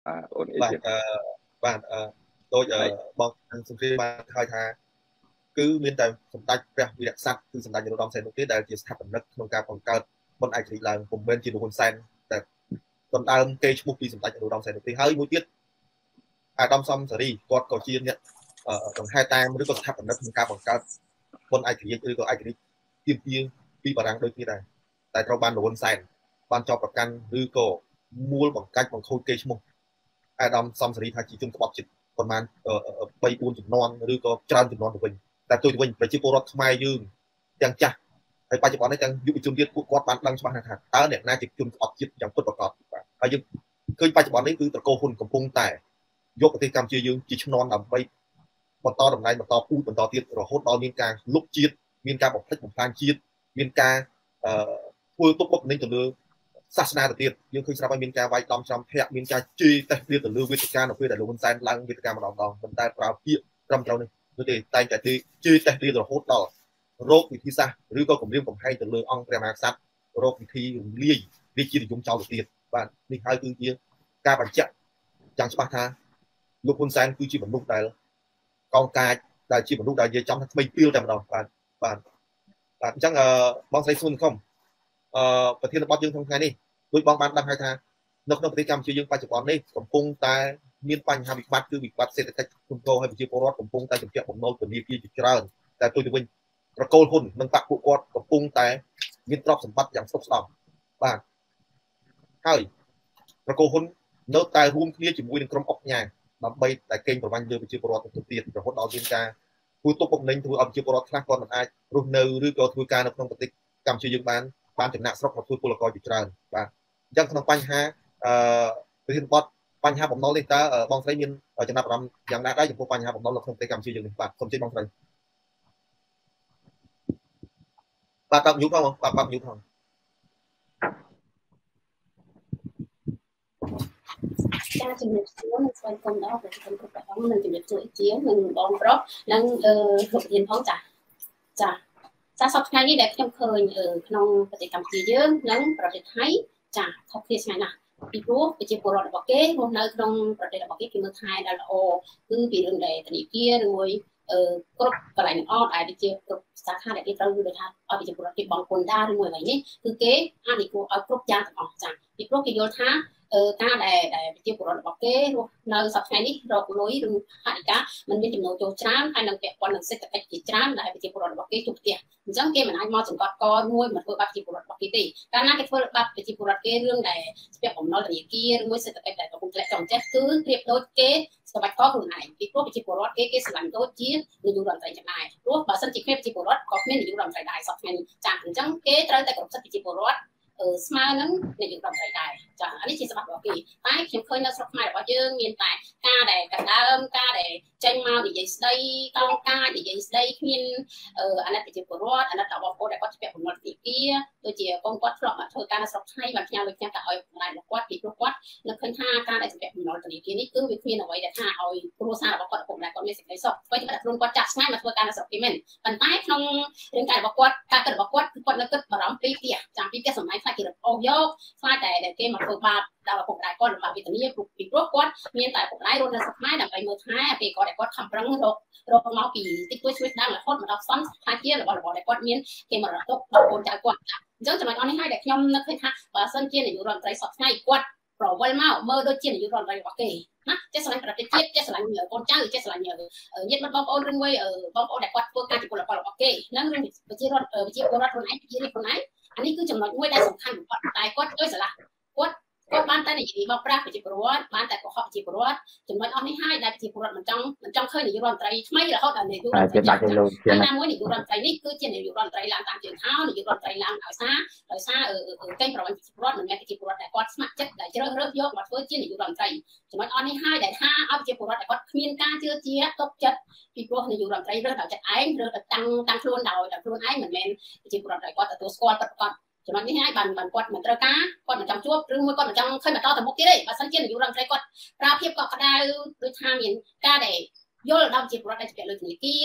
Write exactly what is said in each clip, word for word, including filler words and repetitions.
à ổn ý បា chứ ទអឺបាទអឺដូចអឺ ấy បងសុគ្រីបានឲ្យថាគឺមានតែសម្ដេចព្រះវីរក្សត្រគឺសម្ដេចនរោត្តមសីហនុទេដែលជាស្ថាបនិកក្នុងការបង្កើតបុណ្យឯករាជ្យឡើងពុំមែនជាលោកហ៊ុនសែនតែដណ្ដើមកេរ្តិ៍ឈ្មោះពីសម្ដេចនរោត្តមសីហនុទេហើយមួយទៀតអាដាមសំសារីគាត់ក៏ជាអ្នកដង្ហែតាមឬក៏ស្ថាបនិកក្នុងការបង្កើតបុណ្យឯករាជ្យឬក៏ឯករាជ្យទាមទារពីបារាំងដូចគ្នាដែរតែត្រូវបានលោកហ៊ុនសែនបានចោទប្រកាន់ឬក៏មូលបង្កាច់បង្ខូចកេរ្តិ៍ឈ្មោះអាដាមសំសារីថាជាជនក្បត់ជាតិប្រហែលបីបួនជំនាន់ឬក៏ច្រើនជំនាន់ទៅវិញតែទៅវិញប្រជាពលរដ្ឋខ្មែរយើងទាំងចាស់ហើយបច្ចុប្បន្ននេះទាំងយុវជនទៀតពួកគាត់បានដឹងច្បាស់ណាស់ថាតើអ្នកណាជាជនក្បត់ជាតិយ៉ាងពិតប្រាកដបាទហើយយើងឃើញបច្ចុប្បន្ននេះគឺត្រកូលហ៊ុនកំពុងតែយកប្រទេសកម្ពុជាយើងជាឈ្នន់ដើម្បីបន្តតំណែងបន្តពូជបន្តទៀតរហូតដល់មានការលុបជាតិមានការបំផ្លិចបំផ្លាញជាតិមានការអឺធ្វើទុកបុកម្នេញទៅលើសាសនាទៅទៀតយើងឃើញស្រាប់ហើយមានការវាយដំច្រំធាក់មានការជេរតេះទៀតទៅលើវេទិកានៅពេលដែលលោកហ៊ុនសែនឡើងវេទិកាម្ដងម្ដងប៉ុន្តែប្រើពាក្យត្រឹមត្រូវនេះនោះទេតែតែជេរតេះទៀតរហូតដល់រោគវិធីសាស្ត្រឬក៏គម្រាមកំហែងទៅលើអង្គព្រះមហាក្សត្ររោគវិធីរំលាយរាជានិយមចោលទៅទៀតបាទនេះហើយគឺជាការបញ្ជាក់យ៉ាងច្បាស់ថាលោកហ៊ុនសែនគឺជាមនុស្សដែលកងកាចដែលជាមនុស្សដែលនិយាយចំថាថ្មីពីលតែម្ដងបាទបាទបាទអញ្ចឹងបងស្រីសួនខំអឺប្រធានបទយើងក្នុងថ្ងៃនេះដូចបងបានដឹងហើយថានៅក្នុងប្រទេសកម្ពុជាយើងបច្ចុប្បន្ននេះកំពុងតែមានបញ្ហាវិបត្តិគឺវិបត្តិសេដ្ឋកិច្ចធ្ងន់ធ្ងរហើយប្រជាពលរដ្ឋកំពុងតែជំពាក់បំណុលធនាគារជាច្រើនតែទៅទៅវិញប្រកូលហ៊ុននិងបកពួកគាត់កំពុងតែមានទ្រព្យសម្បត្តិយ៉ាងស្តុកស្តម្ភបាទហើយប្រកូលហ៊ុននៅតែរួមគ្នាជាមួយនឹងក្រុមអុកញ៉ាដើម្បីតែកេងប្រវ័ញ្ចលើប្រជាពលរដ្ឋទៅទៀតរហូតដល់មានការធ្វើទុកបុកម្នេញធ្វើឲ្យប្រជាពលរដ្ឋខ្លះគាត់មិនអាចរស់នៅឬក៏ធ្វើការនៅក្នុងប្រទេសកម្ពុជាយើងបានបានចំណាក់ស្រុកមកធ្វើពលករជាច្រើនបាទអញ្ចឹងក្នុងបញ្ហាអឺប្រធានបទបញ្ហាបំណុលនេះតើបងស្រីមានចំណាប់អារម្មណ៍យ៉ាងណាដែរចំពោះបញ្ហាបំណុលនៅក្នុងប្រទេសកម្ពុជាយើងនេះបាទសូមជម្រាបបងស្រីបាទបាប់យូផងបាទបាប់យូផងចាជំរាបសួរនិងស្វាគមន៍ដល់ប្រជាជនគ្រប់ព្រះអង្គនិងជំរាបសួរជានិងបងប្រុសនិងអឺលោកប្រធានផងចាចាចាសប្តាហ៍នេះដែលខ្ញុំឃើញក្នុងប្រទេសកម្ពុជាយើងនិងប្រទេសថៃចាខុសគ្នាឆ្ងាយណាស់ពីព្រោះប្រជាពលរដ្ឋរបស់គេរស់នៅក្នុងប្រទេសរបស់គេគេមើលថែដល់ល្អគឺពីរឿងដែលធនាគារឬមួយអឺគ្រប់កន្លែងទាំងអស់ដែលជាគ្រប់សាខាដែលគេត្រូវដូចថាឲ្យប្រជាពលរដ្ឋគេបងពុនដែរឬមួយអ្វីនេះគឺគេអនុគ្រោះឲ្យគ្រប់យ៉ាងទាំងអស់ចាពីព្រោះគេយល់ថាការដែលដែលប្រជាពលរដ្ឋរបស់គេរស់នៅសប្តាហ៍នេះរកលុយឬហត្ថការมันមានចំណូលចូលច្រើនហើយនឹងពាក់ព័ន្ធនឹងសេដ្ឋកិច្ចជាច្រើនដែលប្រជាពលរដ្ឋរបស់គេជួបផ្ទះអញ្ចឹងគេមិនអាចមកសង្កត់កមួយមកធ្វើបាបប្រជាពលរដ្ឋរបស់គេទេកាលណាគេធ្វើបាបប្រជាពលរដ្ឋគេរឿងដែលស្ពាក់បំណុលធនាគារឬមួយសេដ្ឋកិច្ចដែលកំពុងធ្លាក់ចុះចេះគឺប្រៀបដូចគេស្បាច់កខ្លួនឯងពីព្រោះប្រជាពលរដ្ឋគេគេស្រឡាញ់ដូចជានាយករដ្ឋមន្ត្រីចំណាយព្រោះបើសិនជាគ្មានប្រជាពលរដ្ឋក៏គ្មាននាយករដ្ឋមន្ត្រីដែរសប្តាហ៍នេះចាអញ្ចឹងគេត្រូវតែគ្រប់សិទ្ធិប្រជាពលរដ្ឋស្មើនឹងនាយករដ្ឋមន្ត្រីដែរចាអានេះជាសម្បត្តិរបស់គេតែខ្ញុំឃើញនៅស្រុកខ្មែររបស់យើងមានតែការដែលកណ្ដើមការដែលចេញមកនិយាយស្ដីកោងកាចនិយាយស្ដីគ្មានអាណិតប្រជាពលរដ្ឋអាណិតដល់បងប្អូនដែលគាត់ជាបំណុលធនាគារដូចជាកូនគាត់ធ្លាប់មកធ្វើការនៅស្រុកថៃបានផ្ញើលុយផ្ញើតែឲ្យម្ដាយរបស់គាត់ពីព្រោះគាត់នឹកឃើញថាការដែលជាបំណុលធនាគារនេះគឺវាគ្មានអ្វីដែលថាឲ្យគ្រួសាររបស់គាត់ពុកម្ដាយគាត់មានសេចក្ដីសុខស្វ័យតែខ្លួនគាត់ចាក់ស្ងាយមកធ្វើការនៅស្រុកគេមែនប៉ុន្តែក្នុងរឿងការរបស់គាត់ការគិតរបស់គាត់គឺគាត់នៅគិតបារម្ភពីផ្ទះចាំពីផ្ទះសម្ដែងខ្លាចគេរកអូសយកខ្លាចតែគេមកធ្វើបាបដល់ឪពុកម្ដាយគាត់លំបាកវេទនាពីព្រោះគាត់មានតែឪពុកម្ដាយរស់នៅស្រុកខ្មែរដើម្បីមើលថែពេលគាត់ដែលគាត់ខំប្រឹងរករកមកពីតិចតួចស្វេស្ដាំរហូតមកដល់សន្តិថាជារបស់របរដែលគាត់មានគេមរតកដល់កូនចៅគាត់អញ្ចឹងចំណុចអស់នេះហើយដែលខ្ញុំនឹកឃើញថាបើសិនជានាយករដ្ឋមន្ត្រីសពថ្ងៃគាត់ប្រវល់មកមើលដូចជានាយករដ្ឋមន្ត្រីរបស់គេណាចេះស្រឡាញ់ប្រទេសជាតិចេះស្រឡាញ់កូនចៅចេះស្រឡាញ់ញាតិមិត្តបងប្អូនឬមួយបងប្អូនដែលគាត់ធ្វើការជាពលរដ្ឋរបស់គេនឹងរឿងប្រជារដ្ឋប្រជាពលរដ្ឋខ្លួនឯងប្រជារាស្ត្រខ្លួនឯងអានេះគឺចំណុចមួយដែលសំខាន់បំផុតតែគាត់ជួយស្រឡះគាត់គាត់បានតែនិយាយមកប្រាស់ប្រជាពលរដ្ឋបានតែកុហកប្រជាពលរដ្ឋចំណុចអស់នេះហើយដែលប្រជាពលរដ្ឋមិនចង់មិនចង់ឃើញនាយករដ្ឋមន្ត្រីថ្មីរហូតដល់នាយករដ្ឋមន្ត្រីចាណាមួយនាយករដ្ឋមន្ត្រីនេះគឺជានាយករដ្ឋមន្ត្រីឡើងតាមជើងហោនាយករដ្ឋមន្ត្រីឡើងដោយសារដោយសារកេងប្រវ័ញ្ចប្រជាពលរដ្ឋមិនមែនប្រជាពលរដ្ឋដែលគាត់ស្ម័គ្រចិត្តដែលជ្រើសរើសយកមកធ្វើជានាយករដ្ឋមន្ត្រីចំណុចអស់នេះហើយដែលថាឲ្យប្រជាពលរដ្ឋដែលគាត់គ្មានការជឿជាទុកចិត្តពីព្រោះនាយករដ្ឋមន្ត្រីរើសដោយចិត្តឯងរើសតាំងតាំងខ្លួនដោយដោយខ្លួនឯងមិនមែនប្រជាពលរដ្ឋដែលគាត់ទទួលស្គាល់ពិតប្រាកដចំណុចនេះហើយបានបានគាត់មិនត្រូវការគាត់មិនចង់ជួបឬមួយគាត់មិនចង់ឃើញបន្តទៅមុខទៀតទេបើសិនជានាយករដ្ឋមន្ត្រីគាត់ប្រើភាពកក់ក្ដៅដូចថាមានការដែលយល់ដល់ជាពលរដ្ឋដែលជាពលរដ្ឋធនាគារ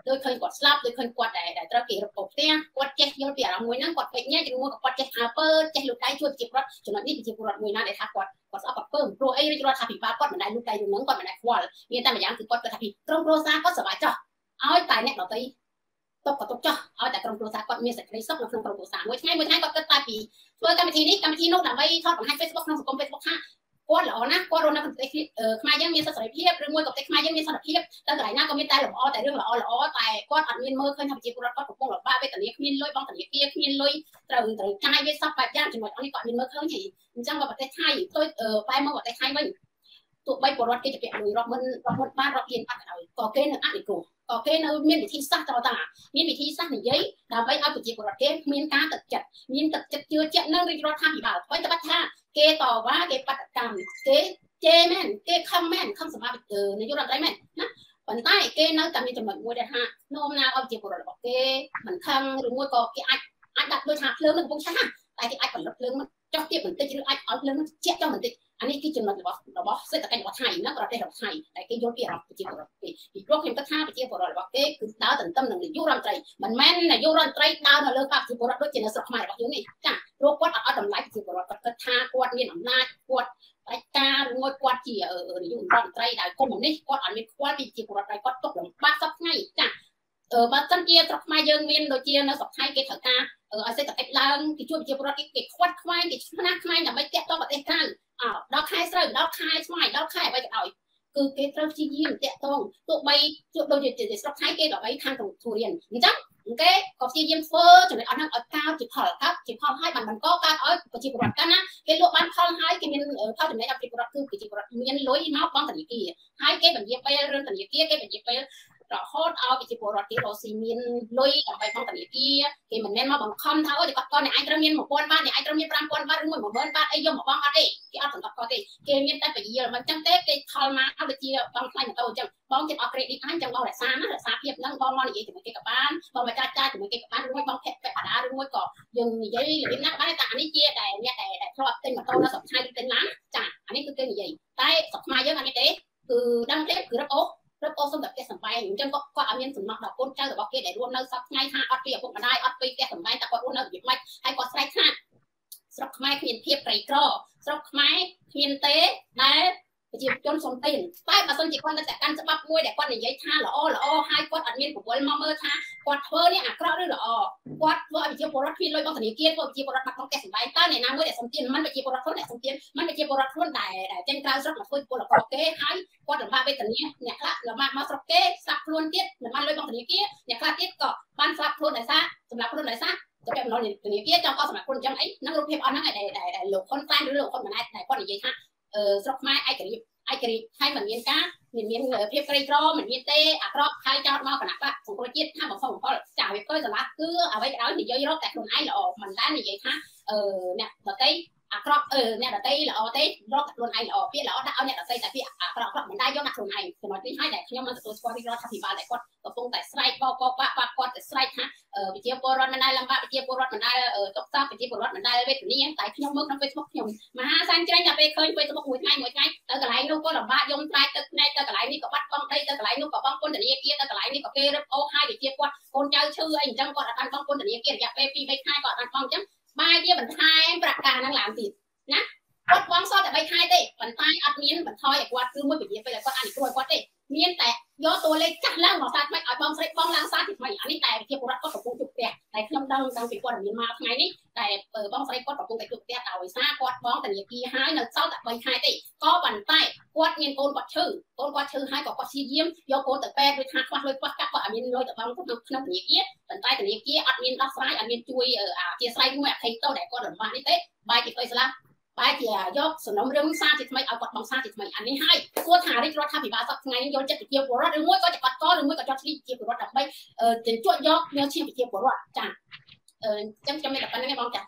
đôi khơi quạt slap đôi khơi quạt để để cho kỳ rập bột tia quạt chết vô bìa là mùi nắng quạt bệnh nhá chỉ mua quạt chết hà pơ chết lục đáy chuột chịp rớt cho nó đi chịp rớt mùi nắng để thả quạt quạt slap quạt pơ pro ấy cho nó thả bị ba quạt mình đại lục đáy lục nắng quạt mình đại quạt miền tây mà dám từ quạt cái thả bị trong pro sa quạt sợ bãi cho áo tài nẹt đầu tây tốc có tốc cho áo tại trong pro sa quạt miền sạch lấy sốc nó trong pro sa mỗi ngày mỗi ngày quạt cái tài bịช่วยกันไปทีนี้กันไปทีโน้ตแบบไปทอดของให้ Facebook น้องสกุล Facebook ค่ะกวดหล่อนะกวดโรนักเด็กเอ่อขมายยังมีสสารเพียบหรือมวยกับเด็กขมายยังมีสสารเพียบแต่หลายหน้าก็ไม่ตายหล่อแต่เรื่องหล่อหล่อแต่กวดอัดมีนมือเคยทำจีบรัดกวดปกป้องหล่อบ้าไปแต่นี้ขมิ้นลอยบ้องแต่นี้เกี้ยขมิ้นลอยตรึงตรึงใจไปซับแบบย่างจนหมดอันนี้ก่อนมีมือเคยเห็นจังกับประเทศไทยตัวเอ่อไปมาประเทศไทยไว้ตัวใบปวดก็จะเปลี่ยนเลยรอบมันรอบมันบ้านรอบเย็นปักเอาก่อเกณฑ์อัดอีกกูก่อเกณฑ์เอามีวิธีซักต่อต่างมีวิธีซักหนึ่งยัยดาวใบเอาตัวจีบรัดเกณฑ์มีการตัดจัดมีตัดจัดเจือเจ้านั่งรีรอทำอีบ่าวไว้จะบัดท่าเกต่อว่าเกปัดกรรมเกเจแม่นเกคำแม่นคำสมาเออในยุโรปได้แม่นนะปันใต้เกนั้นแต่มีจำนวนมวยได้ฮะโน้มนาเอาจีบรัดบอกเกเหมือนคำหรือมวยก็เกอัดอัดดับโดยชาเพลิงมันคงช้าแต่ที่อัดก่อนเพลิงมันจ้องเทียบเหมือนติดหรืออัดเอาเพลิงมันเจี๊ยบจ้องเหมือนติดอันนี้คือจำนวนระบบระบบเส้นตะการระบบไทยนะระดับระบบไทยแต่เกยศเปียร์ไปจีบรัดเกอีกโรคเข็มตะท่าไปจีบรัดบอกเกคือดาวถึงตำแหน่งยุโรปไตรมันแม่นในยุโรปไตรดาวน่ะเลิกกับจีบรัดด้วยเจนสระมาบอกอย่างนี้จ้ะโรคกวดอัดดำไหลจีบรัดกระท่ากวดมีอำนาจกวดไอ้การงดกวาดจีเออเออยุ่งร้อนใจได้ก็ผมนี่กวาดอันนี้กวาดปีจีกวาดอะไรกวาดตกหลังบ้าซับง่ายจ้ะเออบ้านจันเกียร์สักมาเยิงเวียนโดยเจียนะสักไทยเกถกาเอออาศัยจากไอ้ลางที่ช่วยจีกวาดเกควาดควายเกชนะควายอย่าไม่แกะต้องแบบไอ้การอ้าวดอกคายเสือดอกคายสมัยดอกคายไปจะเอาคือเกตเราชี้ยิ้มแกะต้องตัวใบตัวโดยจีจีสักไทยเกดอกใบทางตรงทุเรียนนี่จ้ะโอเคก็ชี้ยิ้มเฟ้อจนในอันนั้นเอาก้าวจีพอครับจีพอให้มันมันก็การเอาไปจีกวาดกันนะเกลวบ้านพอให้เกมีเออพอถึงไหนเอาจีกวาดคือจีกวาดมีนลอยน้ำบ้องตันยี่กี้ให้เกแบบยี่ไปเรื่องตันยี่กี้เกแบบยี่ไปเราโคตรเอาไปจีกวาดที่เราซีมีนลอยกับไปบ้องตันยี่กี้เกมันแน่นมาบังคับเท้าจะกัดก้อนในไอ้ตระเมียนหมกก้อนบ้านในไอ้ตระเมียนปรามก้อนบ้านหรือหมกบ้านบ้านไอ้ยมหมกบ้านอะไรที่เอาถึงกัดก้อนที่เกมีนได้ไปเยอะมันจังเต้เกทอลมาเอาไปจีบางครั้งเราจังบ้องจะเอาเกรดอีกอันจังบ้องแหละซานะแหละซาเพียบนั่งบ้องมอนอีกถึงเกกับบ้านบ้องมาจ้าจ้าถึงเกกับบ้านรู้ไหมบ้องแผลไปอะไรรู้ไหมก่อยังยัยหรือนักบ้านต่างนี่เจี๊ยแต่เนี่ยแต่แต่ครอบเต็มมาโตแล้วสองชายเต็มล้านจ้ะอันนี้คือเกินใหญ่แต่สองมาเยอะอันนี้เด้คือดังเล็กคือรับโอ๊รับโอ๊สำหรับแกสัมไปอย่างจังก็ก็เอาเงินสมบัติดอกก้นเจ้าแต่บอกแกได้รวมเนื้อสักไงห้าอัดเปียกพวกมาได้อัดไปแกสัมไปแต่ก็รวมเนื้อหยิบไม่ให้ก็ใส่ห้าสลับไม้เขียนเทียบไตรกรอสลับไม้เขียนเต้ได้จีบจนสมตินใต้มาสนจีกวันแต่การจะบับมวยแต่ก้อนใหญ่ท่าหล่อหล่อให้ก้อนอัดเงินผมวันมาเมื่อท่ากอดเธอเนี่ยอ่ะกล้าด้วยหล่อกอดว่าไปจีบปรดพินลอยบางสัญญาเกียร์ว่าไปจีบปรดมาต้องแกสัมไปใต้ในน้ำมวยแต่สมตินมันไปจีบปรดคนแต่สมตินมันไปจีบปรดคนแต่แต่เจนกลางสลับมาคุยปรดปรดเก้ให้กอดถึงมาไปแต่เนี้ยเนี่ยละเรามามาสลับเก้สักพลวนเตี้ยเหมือนมันลอยบางสัญญาเกียร์เนี่ยคลาเตี้ยก็บ้านสลับพลวนไหนซะสำหรับพลวนไหนซะจะเป็นเราเนี่ยตัวนี้เกี้ยเจ้าก็สมัครคนจังไอ้นักรบเพียบเอานั่งไอ้ไอ้ไอ้หลงคนใต้หรือหลงคนมาได้ไอ้ก้อนใหญ่ฮะเออสลับไม้ไอ้กระดิ่งไอ้กระดิ่งให้เหมือนเมียนก้าเหมือนเมียนเพียบกระดิ่งรอเหมือนเมียนเต้อะรอบใครเจ้ามาขนาดว่าของคนจีนห้าบอกสองก็จ่ายไปก็จะรักคือเอาไว้เอาเนี่ยเยอะๆแต่คนไอ้หล่อมันได้เนี่ยใหญ่ฮะเออเนี่ยเราเต้อะรอบเออเนี่ยเราเต้หล่อเต้รอบแต่คนไอ้หล่อเพี้ยหล่อเอาเนี่ยเราเต้แต่พี่อะรอบรอบมันได้ยอดนักคนไอ้สมัยที่ให้แต่ที่มันตัวสควอตที่เราทำที่บ้านแต่ก็ก็คงแต่สไลด์ก็ก็ปะปะก็แต่สไลด์ฮะเออไปเจียบรถมันได้ลำบากไปเจียบรถมันได้เออตกซ้ำไปเจียบรถมันได้เวทีนี้ยังแต่ขยมมือน้ำเฟซบุ๊กขยมมาหาสันใจจะไปเคยไปสมุกมวยไงมวยไงแต่กระไรนู้ก็ลำบากยมใจแต่ในแต่กระไรนี่ก็บัดกองได้แต่กระไรนู้ก็บ้องคนแต่นี้เกี้ยแต่กระไรนี่ก็เกย์รับโอ้ให้ไปเจียบว่าคนเจ้าชื่อไอ้จังก็อันบ้องคนแต่นี้เกี้ยอยากไปปีไปค่ายก่อนอันบ้องจังมาเดียบันทายประกาศนั่งหลังติดนะวัดวางซ้อแต่ใบค่ายเต้บันทายอัดเมียนบันทอยอยากวัดคือมือไปเจียบไปเลยก็อันกล้วยวัดเต้เมียนแต่ย่อตัวเล็กจัดล่างบอกซาไม่เอาบ้องใส่บ้องล่างซาติดมาอย่างนี้แต่เทียบรัฐก็ตกลงจุดเตี้ยแต่เครื่องดังดังปีกว่ามีมาไงนี่แต่เปิดบ้องใส่ก็ตกลงแต่จุดเตี้ยเอาไว้ซากวาดบ้องแต่เนี่ยกีหายเนื้อเศร้าแต่ใบหายติก็บันใต้กวาดเงินโกนกวาดชื่อโกนกวาดชื่อให้ก็กวาดชี้ยิ้มย่อโกนแต่แป้งเลยหักกวาดเลยกวาดกักกวาดมีนเลยแต่บ้องก็ทำขนมเนี่ยกี้บันใต้แต่เนี่ยกี้อัดมีนรักษาอัดมีนช่วยเอออ่าเจียไซด้วยใครโตแต่ก็เดินมานี่เต้ใบติดไปซะละไปเจียยกสนมเรื่องซาติดทำไมเอากดบังซาติดทำไมอันนี้ให้ตัวถ่ายได้รถทำผีบ้าสักไงโยนจะเกี่ยวหัวรถหรือมวยก็จะกัดก้อนหรือมวยก็จะชี้เกี่ยวหัวรถดับไปเออจะช่วยยกเนื้อชี้ไปเกี่ยวหัวรถจ้ะเออจำจำไม่ได้ปันนั่นไงบ้างจ้ะ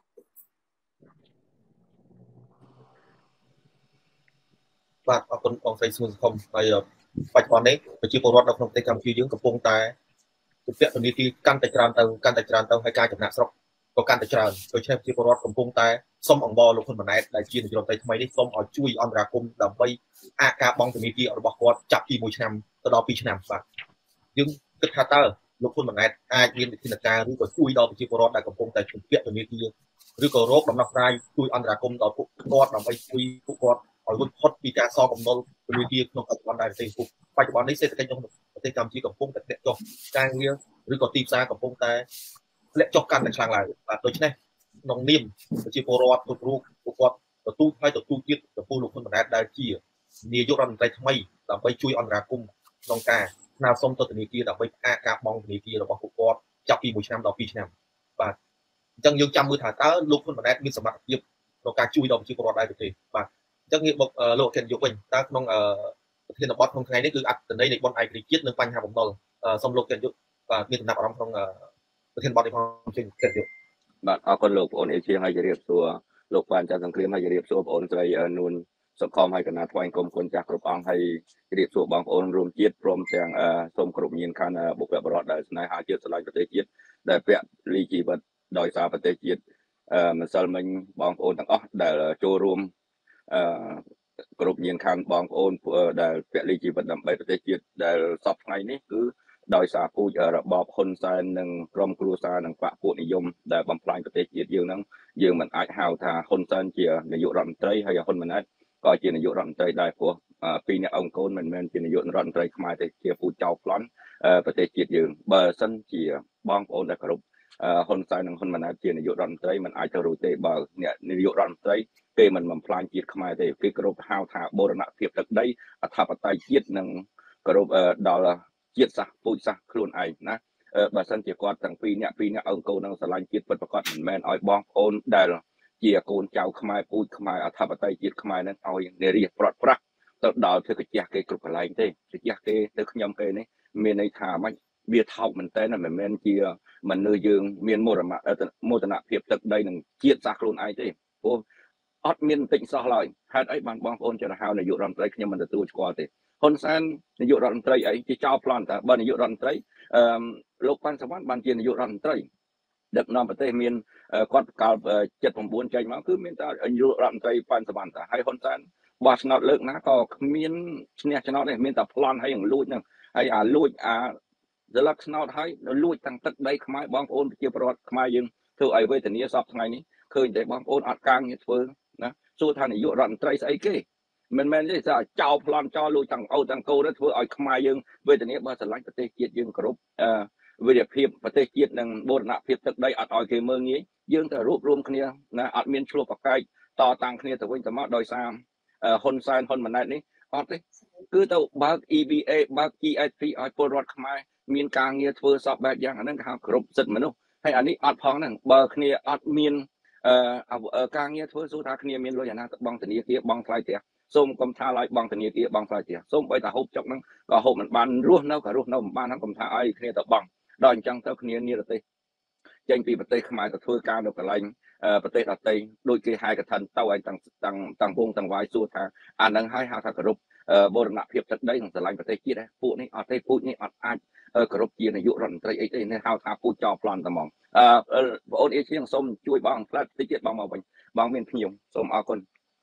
บาดเอาคนของใส่สมุนคอมไปปัจจุบันนี้ไปจีบหัวรถเราក្នុងតែកម្ពុជាយើងកំពុងតែទំពាក់ទំនីទីកាន់តែច្រើនទៅកាន់តែច្រើនទៅហើយការចំណាក់ស្រុកក៏កាន់តែច្រើនដូច្នេះប្រជាពលរដ្ឋកំពុងតែសូមអង្វរលោកហ៊ុនម៉ាណែតដែលជានាយករដ្ឋមន្ត្រីថ្មីនេះសូមឲ្យជួយអន្តរាគមន៍ដើម្បីអាការបង់ធនាគាររបស់គាត់ចាប់ពីមួយឆ្នាំទៅដល់ពីរឆ្នាំបាទយើងគិតថាតើលោកហ៊ុនម៉ាណែតអាចមានវិធានការឬក៏ជួយដល់ប្រជាពលរដ្ឋដែលកំពុងតែជំពាក់ធនាគារឬក៏រោគដំណោះស្រាយជួយអន្តរាគមន៍ដល់ពួកគាត់ដើម្បីជួយពួកគាត់ឲ្យរួចផុតពីការសងបំណុលធនាគារក្នុងបច្ចុប្បន្នដែរទេពួកបច្ចុប្បន្ននេះសេដ្ឋកិច្ចក្នុងប្រទេសកម្ពុជាកំពុងតែធ្លាក់ចុះការងារឬក៏ទីផ្សារកំពុងតែធ្លាក់ចុះកាន់តែខ្លាំងឡើងបាទដូច្នេះក្នុងនាមប្រជាពលរដ្ឋគ្រប់រូបពួកគាត់ទទួលហើយទទួលទៀតចំពោះលោកហ៊ុនម៉ាណែតដែលជានាយករដ្ឋមន្ត្រីថ្មីដើម្បីជួយអន្តរាគមន៍ក្នុងការស្នើសុំទៅធនាគារដើម្បីផ្អាកការបង់ធនាគាររបស់ពួកគាត់ចាប់ពីមួយឆ្នាំដល់ពីរឆ្នាំបាទអញ្ចឹងយើងចាំមើលថាតើលោកហ៊ុនម៉ាណែតមានសមត្ថភាពក្នុងការជួយដល់ប្រជាពលរដ្ឋដែរទេបាទអញ្ចឹងងាកមកលោកអគ្គនាយកវិញតើក្នុងប្រធានបទក្នុងថ្ងៃនេះគឺអត្ថន័យនៃបុណ្យឯករាជ្យជាតិនិងបញ្ហាបំណុលសូមលោកអគ្គនាយកបាទមានដំណាប់អារម្មណ៍ក្នុងប្រធានបទនេះផងជើងអគ្គនាយកបាទអរគុណលោកបងប្អូនអេជាហើយជម្រាបសួរលោកបានចាត់សង្គ្រាមហើយជម្រាបសួរបងប្អូនស្រីនួនសុខមហើយគណៈថ្វាយគុំគុណចាស់គ្រប់អង្គហើយជម្រាបសួរបងប្អូនរួមជាតិព្រមទាំងសូមគ្រប់ញាណខណ្ឌបុព្វបុរសដែលស្នេហាជាតិស្រឡាញ់ប្រទេសជាតិដែលពាក់លីជីវិតដោយសារប្រទេសជាតិម្សិលមិញបងប្អូនទាំងអស់ដែលចូលរួមអឺគ្រប់ញាណខណ្ឌបងប្អូនដែលពាក់លីជីវិតដើម្បីប្រទេសជាតិដែលសពថ្ងៃនេះគឺដោយសារពូជរបបហ៊ុនសែននិងក្រុមគ្រួសារនិងបកពួកនិយមដែលបំផ្លាញប្រទេសជាតិយើងហ្នឹងយើងមិនអាចហៅថាហ៊ុនសែនជានាយករដ្ឋមន្ត្រីហើយហ៊ុនម៉ាណែតក៏ជានាយករដ្ឋមន្ត្រីដែរព្រោះពីរអ្នកអង្គកូនមិនមែនជានាយករដ្ឋមន្ត្រីខ្មែរទេជាពូជចៅប្លន់ប្រទេសជាតិយើងបើសិនជាបងប្អូនដែលគោរពហ៊ុនសែននិងហ៊ុនម៉ាណែតជានាយករដ្ឋមន្ត្រីមិនអាចទៅរួចទេបើអ្នកនាយករដ្ឋមន្ត្រីគេមិនបំផ្លាញជាតិខ្មែរទេគេគោរពហៅថាបូរណភាពទឹកដីអធិបតេយ្យជាតិនិងគោរពដល់ជាតិសាសពូជសាសខ្លួនឯងណាបើសិនជាគាត់ទាំងពីរអ្នកពីរអ្នកអង្គកូននឹងស្រឡាញ់ជាតិពិតប្រាកដមិនមែនឲ្យបងប្អូនដែលជាកូនចៅខ្មែរពូជខ្មែរអធិបតេយ្យជាតិខ្មែរនឹងឲ្យនារីប្រត់ប្រាស់ទៅដល់ធ្វើកាជះគេគ្រប់កន្លែងទេកាជះគេទៅខ្ញុំគេនេះមានន័យថាមិនវាថោកមែនតើមិនមែនជាមនុស្សយើងមានមរណៈមោទនភាពទឹកដីនឹងជាតិសាសខ្លួនឯងទេព្រោះអត់មានតិចសោះឡើយហេតុអីបានបងប្អូនចង់ហៅនាយករដ្ឋមន្ត្រីខ្ញុំមិនទទួលស្គាល់ទេហ៊ុនសែននាយករដ្ឋមន្ត្រីអីជាចោលប្លន់តើបើនាយករដ្ឋមន្ត្រីអឺលោកប៉ាន់សវណ្ណបានជានាយករដ្ឋមន្ត្រីដឹកនាំប្រទេសមានគាត់កាលเจ็ดสิบเก้าចេញមកគឺមានតែនាយករដ្ឋមន្ត្រីប៉ាន់សវណ្ណតាហើយហ៊ុនសែនបោះឆ្នោតលើកណាក៏គ្មានឈ្នះឆ្នោតទេមានតែប្លន់ហើយលួចហ្នឹងហើយអាលួចអាស្លឹកឆ្នោតហើយលួចទាំងទឹកដីខ្មែរបងប្អូនប្រជាពលរដ្ឋខ្មែរយើងធ្វើឲ្យវេទនាសពថ្ងៃនេះឃើញតែបងប្អូនអត់ការងារធ្វើណាសួរថានាយករដ្ឋមន្ត្រីស្អីគេមិនមែនទេថាចោលប្លន់ចោលលួចទាំងអូទាំងកូនធ្វើឲ្យខ្មែរយើងវេទនាបើស្រឡាញ់ប្រទេសជាតិយើងគ្រប់អឺវិទ្យាភាពប្រទេសជាតិនិងបូរណភាពទឹកដីអត់ឲ្យគេមើងងាយយើងទៅរួបរวมគ្នាណាអត់មានឆ្លោះប្រកែកតតាំងគ្នាទៅវិញទៅមកដោយសារហ៊ុនសែនហ៊ុនម៉ាណែតនេះអត់ទេគឺទៅបើក E B A បើក G S P ឲ្យពលរដ្ឋខ្មែរមានការងារធ្វើសពបែបយ៉ាងអាហ្នឹងគេហៅគ្រប់សិទ្ធិមនុស្សហើយអានេះអត់ផងហ្នឹងបើគ្នាអត់មានអឺការងារធ្វើសួរថាគ្នាមានលុយអាណាទៅបង់ធនាគារបង់ថ្លៃផ្ទះសូមកុំថាឲ្យបង់ធនាគារបង់ថ្លៃផ្ទះសូមបីតែហូបចុកហ្នឹងក៏ហូបមិនបានរស់នៅក៏រស់នៅមិនបានហ្នឹងកុំថាឲ្យគ្នាទៅបង់ដល់អញ្ចឹងទៅគ្នានិរទេសចេញពីប្រទេសខ្មែរទៅធ្វើការនៅកន្លែងប្រទេសដទៃដូចគេហែកថាទៅឲ្យទាំងទាំងទាំងវងទាំងវាយសួរថាអានឹងហើយហៅថាគោរពបូរណភាពទឹកដីនិងស្រឡាញ់ប្រទេសជាតិដែរពួកនេះអត់ទេពូជនេះអត់អាចគោរពជានាយករដ្ឋមន្ត្រីអីទេនេះហៅថាពូជចោលប្លន់តែហ្មងអឺបងអូនអេជាងសូមជួយបងផ្លាត់តិចទៀតបងមកវិញបងមានខ្ញុំសូមអរគុណ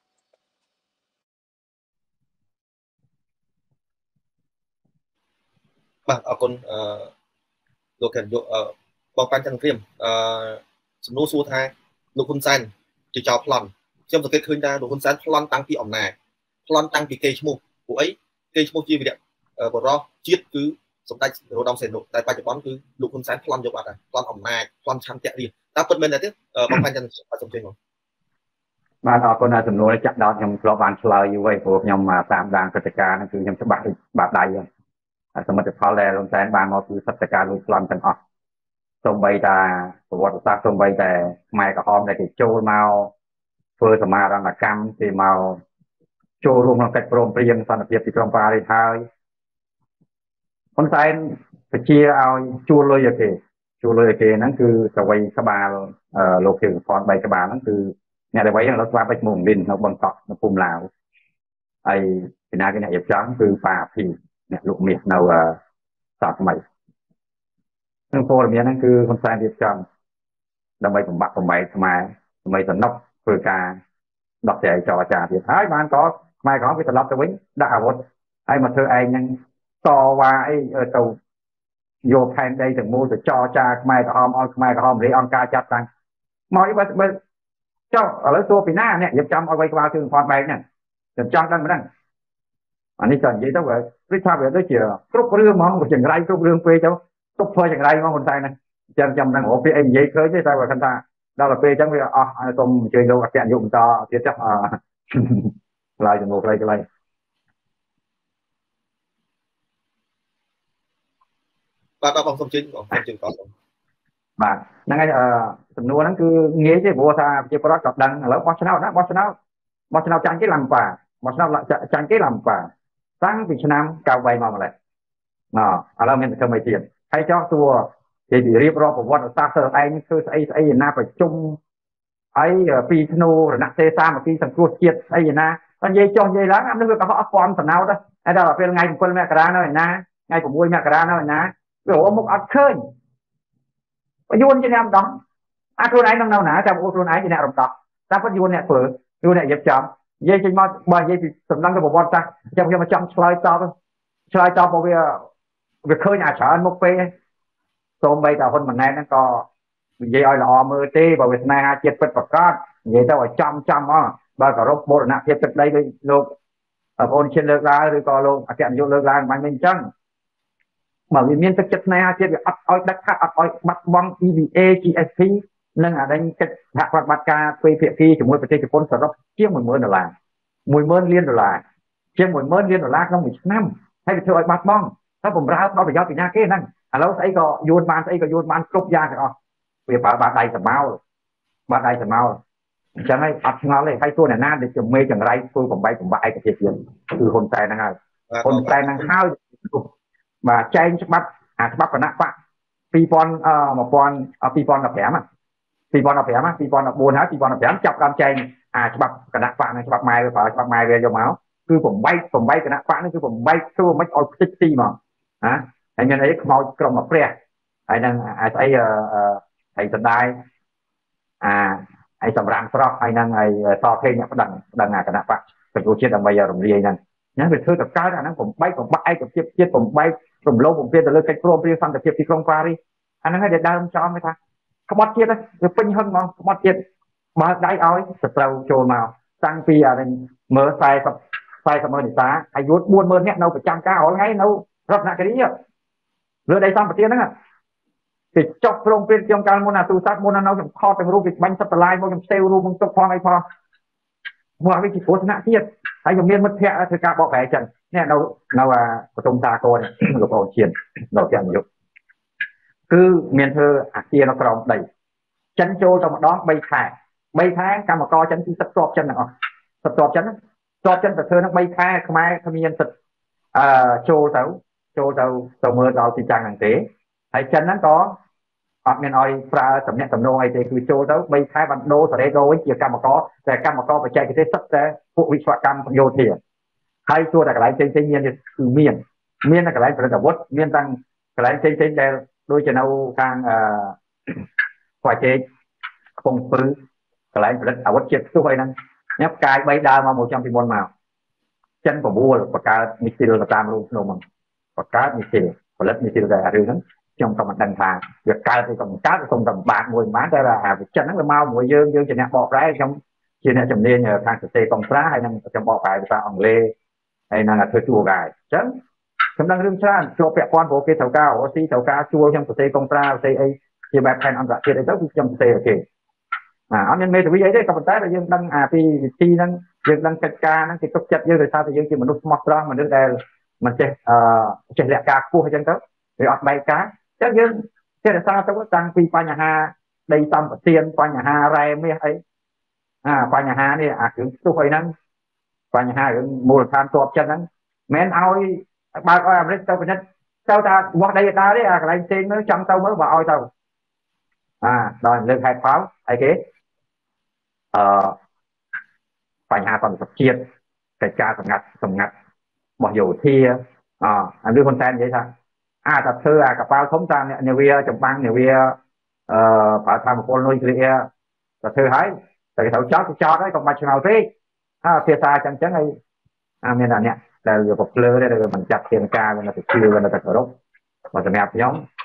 បាទអរគុណអឺលោកកញ្ញាអឺបងប៉ាន់ចន្ទក្រៀមអឺសំណួរសួរថាលោកហ៊ុនសែនជាចោលប្លន់ខ្ញុំសង្កេតឃើញថាលោកហ៊ុនសែនប្លន់តាំងពីអំណាចប្លន់តាំងពីគេឈ្មោះពួកអីគេឈ្មោះជាវីរៈបរោះជាតិគឺសម្ដេចនរោត្តមសីហនុតែបច្ចុប្បន្នគឺលោកហ៊ុនសែនប្លន់យកអត់ហើយប្លន់អំណាចប្លន់ឆន្ទៈរាជតើពិតមែនទេបងប៉ាន់ចន្ទសូមជឿមកបាទអរគុណដល់ចំនួនចាក់ដោតខ្ញុំធ្លាប់បានឆ្លើយយូរហើយព្រោះខ្ញុំតាមដានព្រឹត្តិការណ៍ហ្នឹងគឺខ្ញុំច្បាស់បាត់ដៃហើយសមិទ្ធផលដែលលោកសែនបានមកគឺព្រឹត្តិការណ៍លួចប្លន់ទាំងអស់សូម្បីតែប្រវត្តិសាស្ត្រសូម្បីតែខ្មែរក្រហមដែលគេចូលមកធ្វើសមារណកម្មគេមកចូលរួមក្នុងកិច្ចព្រមព្រៀងសន្តិភាពទីក្រុងប៉ារីសហើយហ៊ុនសែនបញ្ជាឲ្យជួលលុយឲ្យគេជួលលុយឲ្យគេហ្នឹងគឺប្រវ័យក្បាលលោកជើងផនបីក្បាលហ្នឹងគឺអ្នកដែលໄວហ្នឹងរត់ស្វាបិចមកលិននៅបនកក់នៅភូមិឡាវហើយពីណាគេអ្នករៀបចំគឺប៉ាភីអ្នកលោកមាសនៅសាថ្មីនឹងព័ត៌មានហ្នឹងគឺហ៊ុនសែនរៀបចំដើម្បីបំបាក់បំបែកខ្មែរដើម្បីសំណុកធ្វើការដោះស្រាយចរចាទៀតហើយបានក៏ខ្មែរក្រហមវាត្រឡប់ទៅវិញដាក់អាវុធហើយមកធ្វើឯងហ្នឹងតវ៉ាអីទៅ vô phen đây từng mua từ cho cha mai cả hôm oi mai cả hôm để ông ca chặt tăng mọi bữa bữa cho ở lấy xua pina nè giúp chăm ở quay qua thường phòn bay nè chăm chăm đang đang anh ấy chọn vậy đó vậy biết sao vậy đó chưa cướp rương mong một chừng ray cướp rương quê cháu cướp phơi chừng ray mongคนไทยnè chăm chăm đang ổ phía anh vậy khơi chứ sao vậy khán ta đó là quê chẳng bây giờ à tôm chơi đâu kẹn dụng to tiếp chắc à lại chừng một lại cái này បាទបងសុំជិញបងសុំជិញគាត់បាទហ្នឹងហើយអឺសំណួរហ្នឹងគឺងាយទេព្រោះថាប្រជាពលរដ្ឋក៏ដឹងឥឡូវបោះឆ្នោតណាបោះឆ្នោតបោះឆ្នោតចាញ់គេឡើងប៉ាបោះឆ្នោតចាញ់គេឡើងប៉ាតាំងពីឆ្នាំเก้าสิบមកម្លេះណ៎ឥឡូវមានសកម្មភាពហើយចោះតួនិយាយរៀបរាប់ប្រវត្តិសាស្ត្រទៅឯងធ្វើស្អីស្អីណាប្រជុំអីពីធ្នូរណទេសាមគ្គីសង្គ្រោះជាតិស្អីណាតែនិយាយចុះនិយាយឡើងអានេះវាក៏អត់ស្គាល់សំណោតដែរហើយដល់ពេលថ្ងៃ 7 មករានៅឯណាថ្ងៃ 6 មករានៅឯណា rồi ông một ăn khơi, bây giờ như em đó, ăn luôn ấy năm nào nãy trong luôn ấy như này đồng đó, ta phải luôn này phở, luôn này dẹp chậm, dây trên mà bài dây thì tầm năng cái bộ quan ta, trong khi mà trong slide to, slide to bao giờ việc khơi nhà sở anh một phê, tôm bây giờ hôm nay nó có dây oi là mưa tê, bảo Việt Nam chết bất bạc cát, vậy tao phải trăm trăm á, bao cả rốt bộ nặng chết từ đây đi luôn, ở ôn trên lược ra rồi có luôn, ở kiện vô lược ra bằng mình chăng. Mà vì miền Tây chất này trên việc ắt oi đất khác ắt oi bắt băng e vê a giê ét pê nên ở đây cái hạ hoạt bát ca quay phía kia chúng tôi phải chơi phone sờ chiếc mười mơn đô la mười mơn liên đô la chiếc mười mơn liên đô la trong mười năm hay bị chơi oi bắt băngถ้าผมรับเราไปย้อนไปหน้าเก้นั่นแล้วไอ้ก็โยนบานไอ้ก็โยนบานครบยากันอ๋อเวียบาดใดสมาร์บาดใดสมาร์จะให้อัดงานเลยให้ตัวเนี่ยน่าจะเมย์จังไรตัวผมใบผมใบกับเทียนคือคนใจนะครับคนใจนั่งข้าวmà tranh chấp bắt à chấp bắt còn nặng quá phi pon một pon phi pon là phém à phi pon là phém à phi pon là buồn hả phi pon là phém chọc làm tranh à chấp bắt còn nặng quá này chấp bắt mai phải chấp bắt mai về dòng máu cứผมbayผมbay còn nặng quá nữa cứผมbay xua mấy oi sexy mà hả anh nhân ấy mau cầm một pre anh đang ai thấy thầy tận đai à anh sầm rang sọc anh đang ai so thêm những cái đằng đằng nào còn nặng quá cái câu chuyện là bây giờ đồng gì anh nhớ về thưa tập cái là nó cũng bay cũng bay cũng tiếp tiếp cũng bay cũng lâu cũng tiên là lên cái pro tiên sang tập tiếp thì không qua đi anh nói để đau cho mấy ta không bắt chết đấy rồi pin hơn mà không bắt chết mà đáy ói sập đầu trôi màu sang phi à đây mở sai sập sai sập mở để xá ai vốn buôn mơn nhét đâu phải trăm cá ói ngay đâu rất là cái đấy rồi đây sang tập tiên đó thì chọc pro tiên trong can môn là tu sát môn là nó trong kho trongรูป bánh sắp lại môn trong saleรูปtrong kho này kho mà cái chỉ cố nặng tiết hay dùng miên mất thẻ thì cả bỏ vẻ chẳng nè đâu nào là trong ta cô này lục ổn chiến đầu tiên nhiều cứ miền thơ à kia nó còn đầy chân trâu trong đó bay thải bay thải cả một co chân thì sập sọp chân nào sập sọp chân sọp chân thật thơ nó bay thải không ai không miên sập trâu tấu trâu tấu tàu mưa tàu thì chẳng hàng tế hay chân nó có ở miền oi fra tầm nhẹ tầm nô hay thì cứ trâu tấu bay thải bằng đô rồi đấy đô ấy chia cả một coแต่กรรมกรไปใจก็ได้สักแต่พวกวิศวกรรมโยธาใครตัวแต่กระไรเจนเจนเมียนคือเมียนเมียนกระไรประดับวัดเมียนตั้งกระไรเจนเจนแต่โดยจะเอาทางฝ่ายเจคงปื้กระไรประดับอาวุธเจ็ดตัวนั้นนับกายใบดาวมาหมดจำปีบอลมาจันปะบัวปากกามิสซิลตามรูปโนมันปากกามิสซิลผลิตมิสซิลแต่อะไรนั้นtrong tầm đằng thang việc cao thì còn cá thì không tầm bạc mùi má ra là à việc chân nó là mau mùi dương dương chỉ nè bọt ra trong chỉ nè chấm nên nhờ thang sợi công phá hay năng trong bọt phải ta ông lê hay năng là thuê chùa gài chấn trong đang rừng xa cho vẹn quan bộ kia thầu cao oxy thầu cao chua trong sợi công phá sợi ấy chỉ bạc thành ông dạ kia đấy tốt trong sợi ok à ông nhân mê từ bây giờ đấy còn tay là dương đang à thì chi năng dương đang cắt ca năng thì tốt chặt dương rồi sao thì dương chỉ mình nút smart ra mình đứng đây mình chơi chơi lẹ ca cua hay chân tốt rồi ọt bay cá chắc chứ thế là sao tôi có tăng phi qua nhà ha đây xong ở tiền qua nhà ha rai mới ấy à qua nhà ha này à cứ tôi phải năng qua nhà ha mua tham tọp chân năng men oi ba oi làm đấy tao phải nhất sao ta qua đây ta đấy à cái này tiền nó trăm tao mới vào oi tao à rồi lên hai pháo ai kế ờ qua nhà ha còn sập chiết cái cha sầm ngặt sầm ngặt bỏ dầu thia à anh đưa con tên vậy sao à thật sự à các bao thống ta nhiều việc trong bang nhiều việc phải tham một con nuôi kia thật sự hãy tại thấu chót cho đấy còn mà chừng nào thế à phía xa chẳng chẳng này à nên là nè là việc bọc lơ đây là mình chặt tiền ca nên là phải chưa là thật ở đâu mà sẽ mẹp nhóm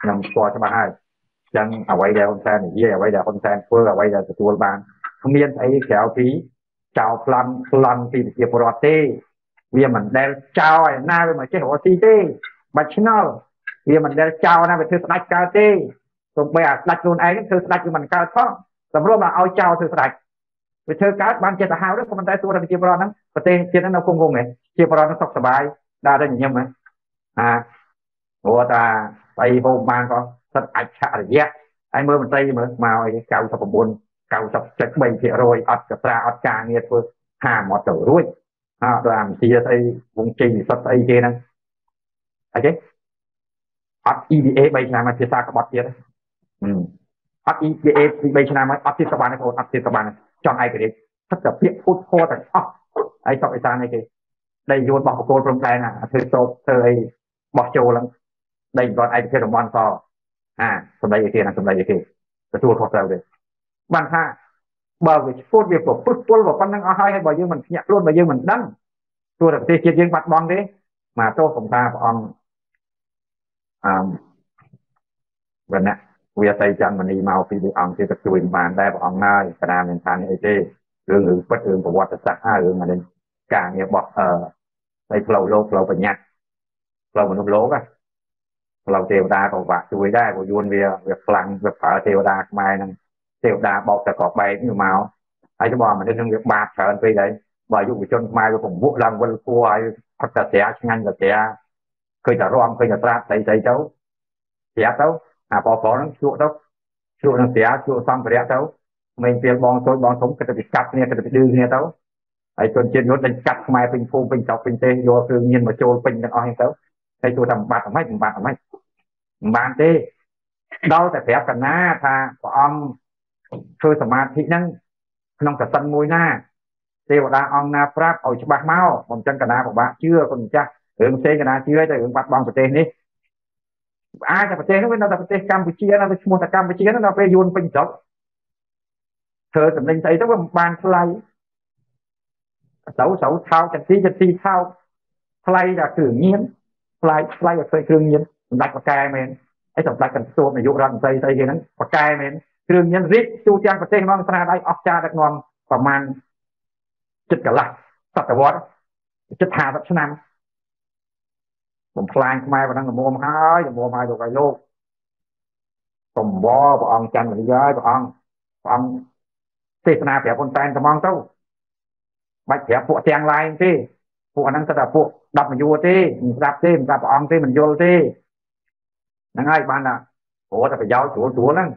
ខ្ញុំស្គាល់ច្បាស់ហើយអញ្ចឹងអ្វីដែលហ៊ុនសែននិយាយអ្វីដែលហ៊ុនសែនធ្វើអ្វីដែលទទួលបានគ្មានអីក្រៅពីចោលប្លន់ប្លន់ពីប្រជាពលរដ្ឋទេវាមិនដែលចោលឯណាវាមិនចេះរកស៊ីទេបាច់ឆ្ងល់វាមិនដែលចោលណាវាធ្វើស្ដាច់កើតទេទោះបីអាស្ដាច់ខ្លួនឯងធ្វើស្ដាច់វាមិនកើតផងសម្រាប់មកឲ្យចោលធ្វើស្ដាច់វាធ្វើកើតបានចេះទៅហៅទៅប៉ុន្តែទូរប្រជាពលរដ្ឋហ្នឹងប្រទេសជាតិហ្នឹងនៅគង់គង់ឯងជាពលរដ្ឋហ្នឹងសុខសប្បាយដើរទៅញញឹមហ្នឹងអាព្រោះតាស្អីហូបបានក៏សិតអច្ឆរិយៈហើយមើលមន្ត្រីមើលមកអីเก้าสิบเก้า เก้าสิบเจ็ด 3% អត់កត្រាអត់ការងារធ្វើហាមកទៅរួចអត់ដល់អាមជាស្អីវងជ័យនិស្សិតស្អីគេហ្នឹងអីទេអត់ E B A 3ឆ្នាំមកភាសាក្បត់ទៀតអត់ E B A 3ឆ្នាំមកអត់ទៀតក៏បានដែរបងអត់ទៀតក៏បានចង់ឯករាជ្យស្ថិតតែពាក្យពុតធរទាំងអស់ហើយសពឯសានអីគេដីយួនបោះបកគោលព្រំដែនណាធ្វើតោបធ្វើអីបោះចូលហ្នឹងដីគាត់ឯកភាពតំបន់សអាសម្ដីអីគេណាសម្ដីអីគេទទួលខុសត្រូវទេបានថាបើវាឈួតវាប្រព្រឹត្តពលប៉ុណ្ណឹងអស់ហើយហើយបើយើងមិនភ្ញាក់ខ្លួនបើយើងមិនដឹងទោះតែប្រទេសជាតិយើងបាត់បង់ទេមកទោសកំថាព្រះអង្គអឺវណ្ណៈវាតៃច័ន្ទមនីមកពីព្រះអង្គគេទៅជួយបានដែរព្រះអង្គហើយកណាមានថានេះអីទេរឿងរឿងពិតរឿងប្រវត្តិសាស្ត្រហើយរឿងនេះការងាររបស់អឺនៃផ្លូវលោកផ្លូវបញ្ញត្តិផ្លូវមនុស្សលោកណាផ្លូវទេវតាក៏វាក់ជួយដែរព្រោះយួនវាវាខ្លាំងវាប្រើទេវតាខ្មែរហ្នឹងទេវតាបោកតែក៏បែកនេះមកហើយទៅបងមនុស្សនឹងវាបាបច្រើនពេកដែរបើយុវជនខ្មែរវាពង្វក់ឡើងវិលគួរហើយផឹកតែស្រាឆ្ងាញ់តែស្រាឃើញតែរំឃើញតែត្រាស្អីស្អីទៅស្រាប់ទៅអាបបរហ្នឹងជួកទៅជួកនឹងស្រាជួកសំភារៈទៅមិនពេលបងតូចបងធំគិតតែពីកាត់គ្នាគិតតែពីឌឺគ្នាទៅហើយជនជាតិយុទ្ធនឹងកាត់ខ្មែរពេញភូមិពេញស្រុកពេញទេសយកគ្រឿងញៀនមកចូលពេញទាំងអស់ហ្នឹងទៅហើយជួថាបាត់មិនបាត់មិនបានទេដល់តែប្រាប់កណាថាព្រះអង្គធ្វើសមាធិហ្នឹងក្នុងកសិនមួយណាទេវតាអង្គណាប្រាប់ឲ្យច្បាស់មកមិនចឹងកណាពិបាកជឿគុណម្ចាស់រឿងផ្សេងកណាជឿតែរឿងបាត់បង់ប្រទេសនេះអាចតែប្រទេសនោះវានៅតែប្រទេសកម្ពុជានៅតែឈ្មោះតែកម្ពុជានៅពេលយួនពេញស្រុកធ្វើតំណែងស្អីទៅវាមិនបានថ្លៃទៅទៅថោកចន្ទីចន្ទីថោកថ្លៃតែគ្រឿងញៀនថ្លៃថ្លៃឲ្យធ្វើគ្រឿងញៀនសម្ដេចបកែមែនហើយសម្ដេចកន្ទោបនាយករដ្ឋមន្ត្រីស្អីគេហ្នឹងបកែមែនគ្រឿងញៀនរីកទូទាំងប្រទេសហ្មងស្នាដៃអស្ចារ្យដឹកនាំប្រមាណចិត្តកន្លះសតវត្សចិត្តห้าสิบឆ្នាំបំផ្លាញខ្មែរប៉ុណ្ណឹងល្មមហើយល្មមហើយលោកឲ្យលោកកំបព្រះអង្គច័ន្ទមនីហើយព្រះអង្គព្រះអង្គទេសនាប្រាប់ហ៊ុនសែនត្មងទៅបាច់ប្រាប់ពួកទាំងឡាយទេពួកហ្នឹងទៅតែពួកដប់មយួរទេមិនស្ដាប់ទេមិនស្ដាប់ព្រះអង្គទេមិនយល់ទេហ្នឹងហើយបានថាព្រោះតែប្រយោជន៍ស្រួលស្រួលហ្នឹង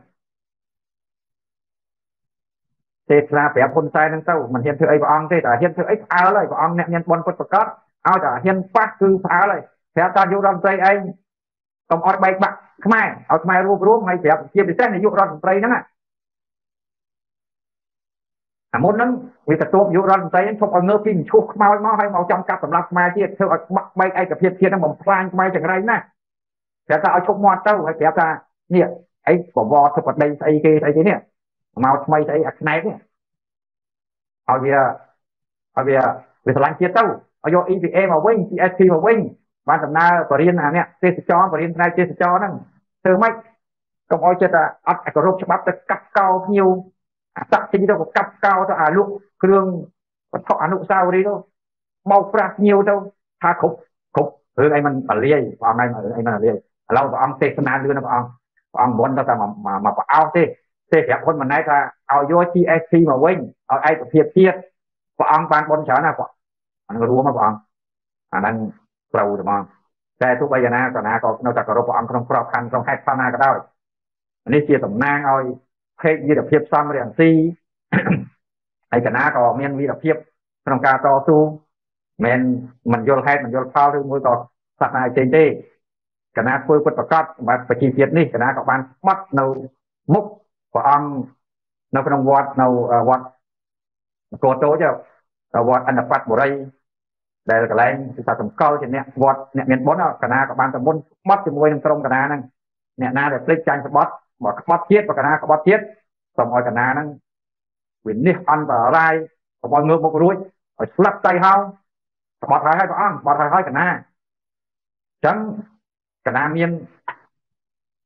ទេសនាប្រាប់ហ៊ុនសែនហ្នឹងទៅមិនហ៊ានធ្វើអីព្រះអង្គទេតែហ៊ានធ្វើអីផ្អើលហើយព្រះអង្គអ្នកមានបុណ្យពុតប្រកបឲ្យតែហ៊ានប៉ះគឺផ្អើលហើយប្រាប់តានាយករដ្ឋមន្ត្រីឯងកុំអត់បែកបាក់ខ្មែរឲ្យខ្មែររួបរวมហើយប្រាប់ជាពិសេសនាយករដ្ឋមន្ត្រីហ្នឹងអាមុនហ្នឹងវាទៅទប់នាយករដ្ឋមន្ត្រីហ្នឹងឈប់ឲ្យងើបពីឈូសខ្មោចមកហើយមកចំកាប់សម្រាប់ខ្មែរទៀតធ្វើឲ្យបាក់បែកឯកភាពជាតិហ្នឹងបំផ្លាញខ្មែរចង្រៃណាប្រាប់ថាឲ្យឈប់មាត់ទៅហើយប្រាប់ថានេះអីបវរធិបតីស្អីគេស្អីគេនេះមកថ្មីស្អីអាខ្នែកនេះឲ្យវាឲ្យវាវាឆ្លាញ់ជាតិទៅឲ្យយក E P A មកវិញ G S T មកវិញបានដំណើរបរិញ្ញាអានេះទេសចរបរិញ្ញាផ្នែកទេសចរហ្នឹងធ្វើម៉េចកុំឲ្យចិត្តអត់គោរពច្បាប់ទៅកាប់កោភ្ញៀវអាស័ក្តិទៅកាប់កោទៅអាលុកគ្រឿងវត្ថុអនុស្សាវរីយ៍ទៅបោកប្រាស់ភ្ញៀវទៅថាគ្រប់គ្រប់រឿងអីមិនបលាយព្រះអង្គឯងអីមិនបលាយឥឡូវព្រះអង្គទេសនាលឿនព្រះអង្គព្រះអង្គមិនទៅតែមកប្រអោសទេទេប្រាប់ហ៊ុនម៉ាណែតថាឲ្យយក G S T មកវិញឲ្យឯកភាពជាតិព្រះអង្គបានបុណ្យច្រើនណាស់អានឹងរួមមកព្រះអង្គអាហ្នឹងត្រូវហ្មងតែទោះបីយ៉ាងណាក៏ណាក៏នៅតែគោរពព្រះអង្គក្នុងក្របខ័ណ្ឌក្នុងហេតុផលណាក៏ដោយនេះជាតំណាងឲ្យភេកវីរភាពសំរាំងស៊ីហើយកណាក៏មានវីរភាពក្នុងការតស៊ូមិនមិនយល់ហេតុមិនយល់ផលឬមួយក៏សាសនាផ្សេងទេកណាធ្វើពុតប្រកបបែបប្រជាជាតិនេះកណាក៏បានស្បត់នៅមុខព្រះអង្គនៅក្នុងវត្តនៅវត្តកោតូចវត្តអន្តបត្តិបុរីដែលកន្លែងគឺថាសម្គាល់ជាអ្នកវត្តអ្នកមានបុណ្យកណាក៏បានតែមុនស្បត់ជាមួយនឹងក្រុមកណាហ្នឹងអ្នកណាដែលភ្លេចចាញ់ស្បត់បើក្បត់ជាតិបើកណាក្បត់ជាតិសូមឲ្យកណាហ្នឹងវិនិច្ឆ័យអន្តរាយកុំឲ្យងើបមុខរួចឲ្យស្លាប់ដៃហោក្បត់ហើយហើយព្រះអង្គក្បត់ហើយហើយកណាអញ្ចឹងកណាមាន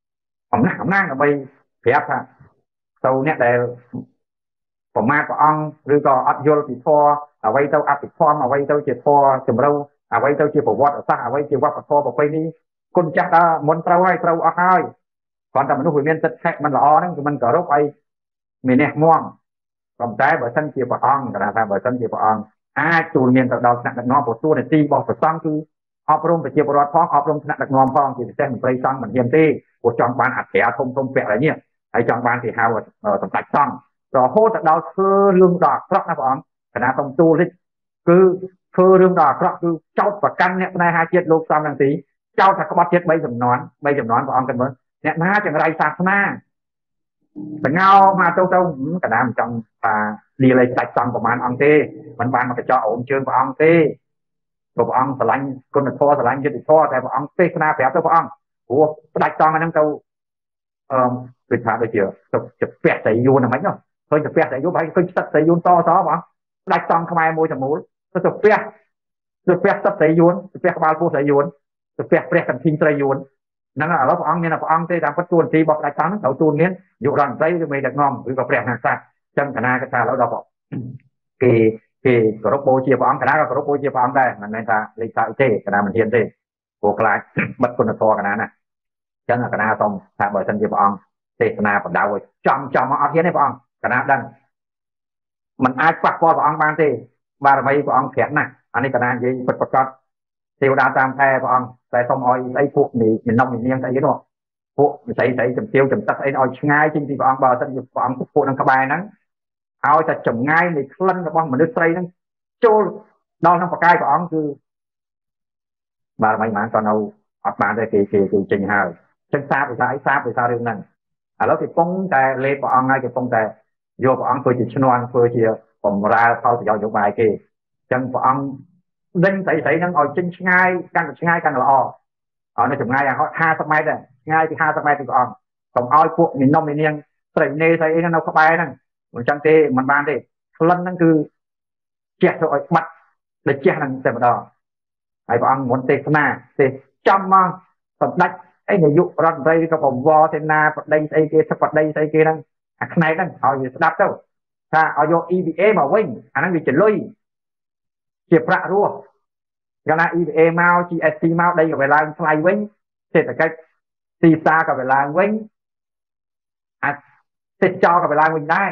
អំណាចអំណាចដើម្បីប្រាប់ថាទៅអ្នកដែលប្រមាថព្រះអង្គឬក៏អត់យល់ពីធម៌អ្វីទៅអភិធម្មអ្វីទៅជាធម៌ចម្រូវអ្វីទៅជាប្រវត្តិសាស្ត្រអ្វីជាវប្បធម៌ប្រពៃណីគុណចាស់ដល់មុនត្រូវហើយត្រូវអស់ហើយគ្រាន់តែមនុស្សវាមានចិត្តឆែកមិនល្អហ្នឹងគឺមិនគោរពឲ្យមានះមាំប៉ុន្តែបើសិនជាព្រះអង្គគេថាបើសិនជាព្រះអង្គអាចទូលមានទៅដល់ថ្នាក់ដឹកនាំព្រោះតួនាទីរបស់ព្រះសង្ឃគឺអប់រំប្រជាពលរដ្ឋផងអប់រំថ្នាក់ដឹកនាំផងជាពិសេសមន្ត្រីសង្ឃមិនហ៊ានទេព្រោះចង់បានអធិការធំធំពាក់อะไรនេះហើយចង់បានគេហៅសម្ដេចសង្ឃរហូតទៅដល់ធ្វើរឿងដ៏អាក្រក់ណាព្រះអង្គគណៈតំទូលនេះគឺធ្វើរឿងដ៏អាក្រក់គឺចោទប្រកាន់អ្នកស្នេហាជាតិលោកសំរងទីចោទថាក្បត់ជាតិ3ចំនួន3ចំនួនព្រះអង្គគិតមើលអ្នកណាចង្រៃសាសនាស្ងោមកទៅទៅកណ្ដាលមិនចង់ថាលាលៃស្ដេចសង្ឃប្រមាណអង្គទេមិនបានមកកញ្ចក់អូនជើងព្រះអង្គទេព្រោះព្រះអង្គស្រឡាញ់គុណធម៌ស្រឡាញ់យុត្តិធម៌តែព្រះអង្គទេសនាប្រាប់ទៅព្រះអង្គព្រោះស្ដេចសង្ឃហ្នឹងទៅអឺដូចថាដូចជាទៅពះតែយួនហ្នឹងហ្នឹងឃើញទៅពះតែយួនហើយឃើញស្ទឹកតែយួនតតបងស្ដេចសង្ឃខ្មែរមួយទាំងមូលទៅទៅពះទៅពះស្ទឹកតែយួនទៅពះក្បាលពោះតែយួនទៅពះព្រះកន្ធិញត្រីយួនហ្នឹងឥឡូវព្រះអង្គមានព្រះអង្គទេតាមពិតទួនាទីរបស់ស្ដេចសង្ឃហ្នឹងត្រូវទូលមានយុរដ្ឋមន្ត្រីឬមេដឹកនាំឬក៏ព្រះមហាក្សត្រចឹងគណៈកថាឥឡូវដល់គេគេគោរពបូជាព្រះអង្គគណៈក៏គោរពបូជាព្រះអង្គដែរមិនមែនថាលេខសើចទេគណៈមិនហ៊ានទេព្រោះខ្លាចបិទគុណធម៌គណៈណាចឹងគណៈសូមថាបើសិនជាព្រះអង្គទេសនាបដៅឲ្យចំចំអត់ហ៊ានទេព្រះអង្គគណៈដឹងมันអាចប៉ះពាល់ព្រះអង្គបានទេបារមីព្រះអង្គក្រាក់ណាស់អានេះគណៈនិយាយពិតប្រាកដទេវតាតាមខែព្រះអង្គតែសូមឲ្យស្អីពួកនេះមាននំមាននាងស្អីគេនោះពួកស្អីស្អីចំទាវចំទឹកស្អីឲ្យឆ្ងាយចេញពីព្រះអង្គបើសិនជាព្រះអង្គពួកនឹងក្បែរហ្នឹងឲ្យតែចម្ងាយនៃក្លិនរបស់មនុស្សស្រីហ្នឹងចូលដល់ក្នុងបកាយព្រះអង្គគឺបារមីបានក៏នៅអត់បានទេគេគេគេចេញហើយចឹងសាបវិសាអីសាបវិសារឿងហ្នឹងឥឡូវគេពងតែលេបព្រះអង្គហើយគេពងតែយកព្រះអង្គធ្វើជាឈ្នន់ធ្វើជាបំរើផលប្រយោជន៍នយោបាយគេចឹងព្រះអង្គដេញស្អីស្អីហ្នឹងឲ្យចេញឆ្ងាយកាន់តែឆ្ងាយកាន់តែល្អឲ្យនៅចម្ងាយហាសិបម៉ែត្រដែរឆ្ងាយពីហាសិបម៉ែត្រពីព្រះអង្គកុំឲ្យពួកមីនំមីនាងស្រីនេស្អីអីនៅក្បែរហ្នឹងមិនចឹងទេមិនបានទេក្លិនហ្នឹងគឺជះទៅឲ្យបាត់ដូចជះហ្នឹងតែម្ដងហើយព្រះអង្គមុនទេសនាទេចំមកសម្ដេចអីនាយករដ្ឋមន្ត្រីក៏ប្រវត្តិសេនាបតីស្អីគេសបតីស្អីគេហ្នឹងអាផ្នែកហ្នឹងឲ្យវាស្ដាប់ទៅថាឲ្យយក E V A មកវិញអាហ្នឹងវាចលុយជាប្រាក់រស់កាលណា E V A មក G S T មកដីក៏វាឡើងថ្លៃវិញសេដ្ឋកិច្ចទីផ្សារក៏វាឡើងវិញអាទេសចរក៏វាឡើងវិញដែរ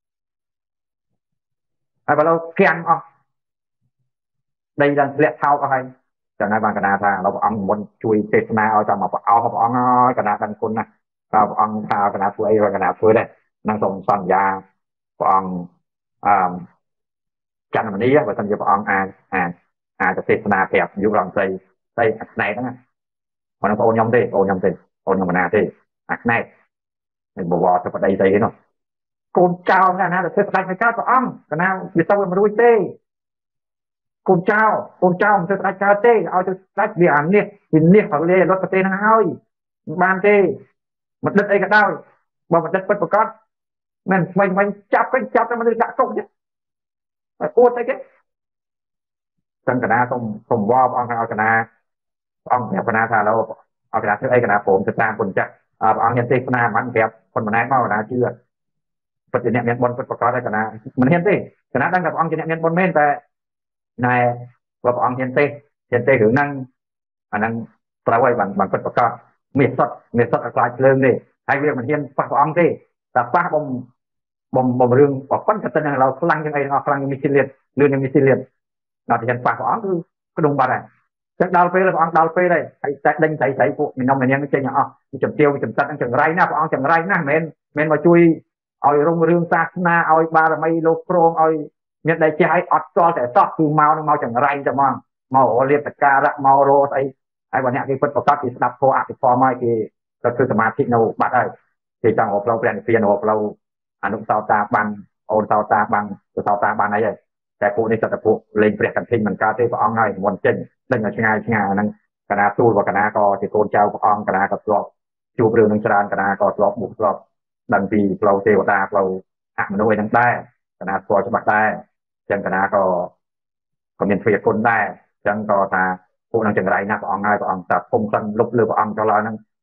ហើយបើលោកគៀងអស់ដីដល់ធ្លាក់ថោកអស់ហើយចឹងហើយបានកណាថាលោកព្រះអង្គមុនជួយទេសនាឲ្យតាមមកអោព្រះអង្គហើយកណាដឹងគុណណាបើព្រះអង្គថាកណាធ្វើអីកណាធ្វើដែរនឹងសូមសន្យាព្រះអង្គអឺចន្ទមនីបើសិនជាព្រះអង្គអាចអាចអាចទេសនាប្រាប់យុវរដ្ឋមន្ត្រីស្អីអាផ្នែកហ្នឹងបងប្អូនខ្ញុំទេបងខ្ញុំទេបងខ្ញុំកណាទេអាផ្នែកមិនបវរទៅប្តីស្អីទេនោះកូនចៅណាណាទៅធ្វើស្ដេចមិនកើតព្រះអង្គកណាវាទៅមិនរួចទេកូនចៅកូនចៅមិនធ្វើស្ដេចកើតទេឲ្យទៅស្ដេចវាអានេះវានេះបរិយារដ្ឋប្រទេសហ្នឹងហើយមិនបានទេមិនដិតអីក៏ដោយបើមិនដិតពិតប្រកបមិនស្វែងវិញចាប់វិញចាប់តែមនុស្សដាក់គុកទៀតហើយអួតអីគេចឹងកណាសូមសូមវល់ព្រះអង្គឲ្យកណាព្រះអង្គប្រាប់កណាថាឥឡូវឲ្យកណាធ្វើអីកណាព្រមទៅតាមគុណចាស់ព្រះអង្គមានទេសនាមិនប្រាប់ប៉ុន្មានមកកណាជឿពិតជាអ្នកមានបុណ្យពិតប្រកបហើយកណាមិនហ៊ានទេកណាដឹងថាព្រះអង្គជាអ្នកមានបុណ្យមែនតែណែបើព្រះអង្គហ៊ានទេហ៊ានទេរឿងហ្នឹងអាហ្នឹងត្រូវឲ្យបានបានពិតប្រកបមានសុទ្ធមានសុទ្ធឲ្យខ្លាចភ្លើងទេហើយវាមិនហ៊ានប៉ះព្រះអង្គទេតែប៉ះបំបំបំរឿងបើប៉ុន្តែទៅនឹងเราខ្លាំងជាងអីទាំងអស់ខ្លាំងជាងមីស៊ីលៀតលឿនជាងមីស៊ីលៀតដល់តែប៉ះព្រះអង្គគឺក្ដុងបាត់ហើយចឹងដល់ពេលព្រះអង្គដល់ពេលហើយហើយតែដេញស្រីស្រីពួកមីនំមីនាងចេញអស់ជំទាវចំតិតនឹងចង្រៃណាព្រះអង្គចង្រៃណាស់មិនមែនមកជួយឲ្យរុងរឿងសាសនាឲ្យបារមីលោកព្រមឲ្យមានដៃចេះឲ្យអត់តល់តែសោះគឺមកនឹងមកចង្រៃតែហ្មងមករលៀបតការៈមករស្អីហើយបើអ្នកគេពិតប្រកបគេស្ដាប់ធម៌អភិធម្មមកគេទៅធ្វើសមាធិនៅបាត់ហើយគេចង់រកផ្លូវព្រះនិព្វានរកផ្លូវអនុសោតាបានអូនសោតាបានសោតាបានអីហើយតែពួកនេះគាត់តែពួកលេងព្រះកន្ធិញមិនកើតទេព្រះអង្គហើយមុនចេញដេញឲ្យឆ្ងាយឆ្ងាយហ្នឹងកណាទូលរបស់កណាក៏ជាកូនចៅព្រះអង្គកណាក៏ធ្លាប់ជួបរឿងនឹងច្រើនកណាក៏ធ្លាប់បុកធ្លាប់ដឹងពីផ្លូវទេវតាផ្លូវអមនុស្សអីហ្នឹងដែរកណាស្គាល់ច្បាស់ដែរចឹងកណាក៏ក៏មានទ្វាគុណដែរចឹងក៏ថាពួកនឹងចង្រៃណាស់ព្រះអង្គហើយព្រះអង្គថាភុំសិនលុបលើព្រះអង្គចុះឡើយហ្នឹង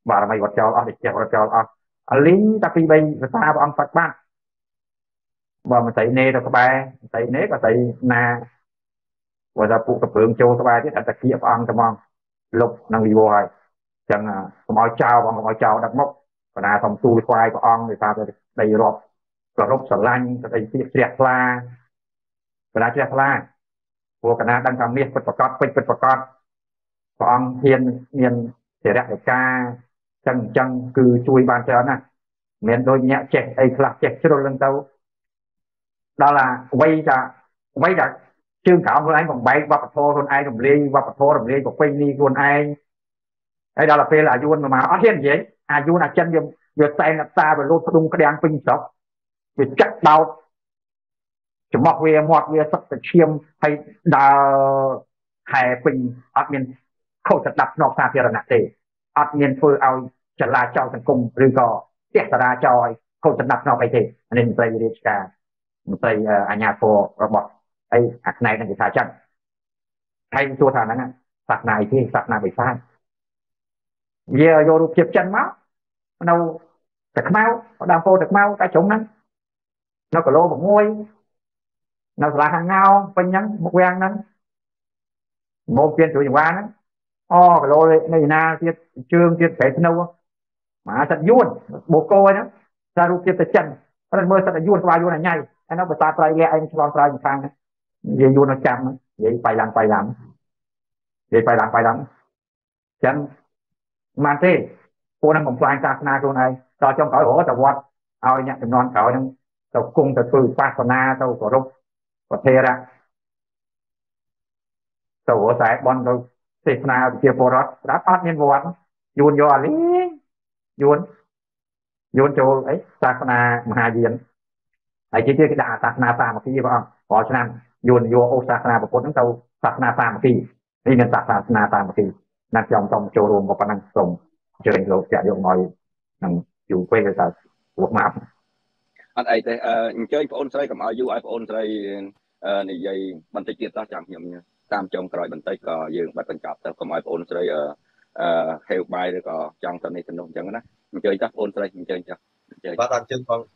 bà mày vật cho ở để chèo vật cho ở lính ta phi bay người ta ông Phật ban và mình thấy nè rồi các bạn thấy nè và thấy na và ra phụ tập hướng châu các bạn biết là kia ông cho mong lục năng đi vô rồi chẳng không ai chào bằng không ai chào đặt mốc và na thông tu khoai của ông người ta đầy rọp và rốc sờ lanh đầy tiệt la và na tiệt laพวกคณะดังคำนี้เป็นประกอบเป็นประกอบขององเทียนเมียนเสียระกาจังจังคือช่วยบานเจ้านะเมียนโดยเนี้ยเจ็ดไอ้คลาสเจ็ดชั่วโมงเท่าđó là quay ra quay ra chương khảo của anh còn bay và bắt thô con ai đồng ly và bắt thô đồng ly của quay ni con ai đây đó là phê là yuan mà ở thiên vậy à yuan là chân việc việc tay là ta và luôn đung cái đèn pin sọc việc chắc đauจะมอกเวียมอกเวียสักแต่เชียมให้ดาวแห่ปิงอัดเมียนเข้าจะดับนอกซาเทียรณะเตอัดเมียนเพื่อเอาจะลาเจ้าสังคมหรือก็เสียสราจอยเข้าจะดับนอกไปเตอันนี้เป็นเรื่องการเป็นอัญญาโฟระบบไอ้อักในนั่นคือชาจังใครตัวฐานนั้นสักนายที่สักนาไปฟ้าเยี่ยโยรูปเจ็บจันมั้งเราแต่ขมาวดามโฟแต่ขมาวใต้ชงนั้นเราก็โลบอกงวยnó là hàng ngao bên nhắn một quen đó một viên chủ quan đó ô cái lô này na tiết trương tiết phải nâu mà thật yuan bộ cô ấy đó ra rụp tiết chân nó mơ thật yuan qua yuan là nhảy anh nó bật ta trai lẹ anh cho trai một thang vậy yuan nó chăm vậy phải làm phải làm vậy phải làm phải làm chân mà thế cô đang còn plan ta na cô này cho trong cõi hổ tàu quạt ao nhặt từ non cõi tàu cung tàu từ qua tàu na tàu cổ rục và thế ra tổ tại bọn tôi xịt nào chia bò rót đã phát nhân vụ ăn yuan do lý yuan yuan cho ấy sạc na mà diện ấy chỉ cái đà sạc na ta một cái gì vậy họ cho nên yuan do ô sạc na một con tàu sạc na ta một cái đi nên sạc na ta một cái nằm trong trong chỗ rùm một năng sùng cho nên lộ chạy dụng mọi năng chủ quê người ta buộc map anh ấy thì chơi phone xây cầm ai ai phone xây này dây bản tay kia ta chẳng nhầm nha tam trong còi bản tay cò dương bật bản cặp ta cầm ai phone xây heo bay rồi cò trong tầm này tầm nông chẳng đó chơi chắc phone xây chơi chắc chơi và toàn chân con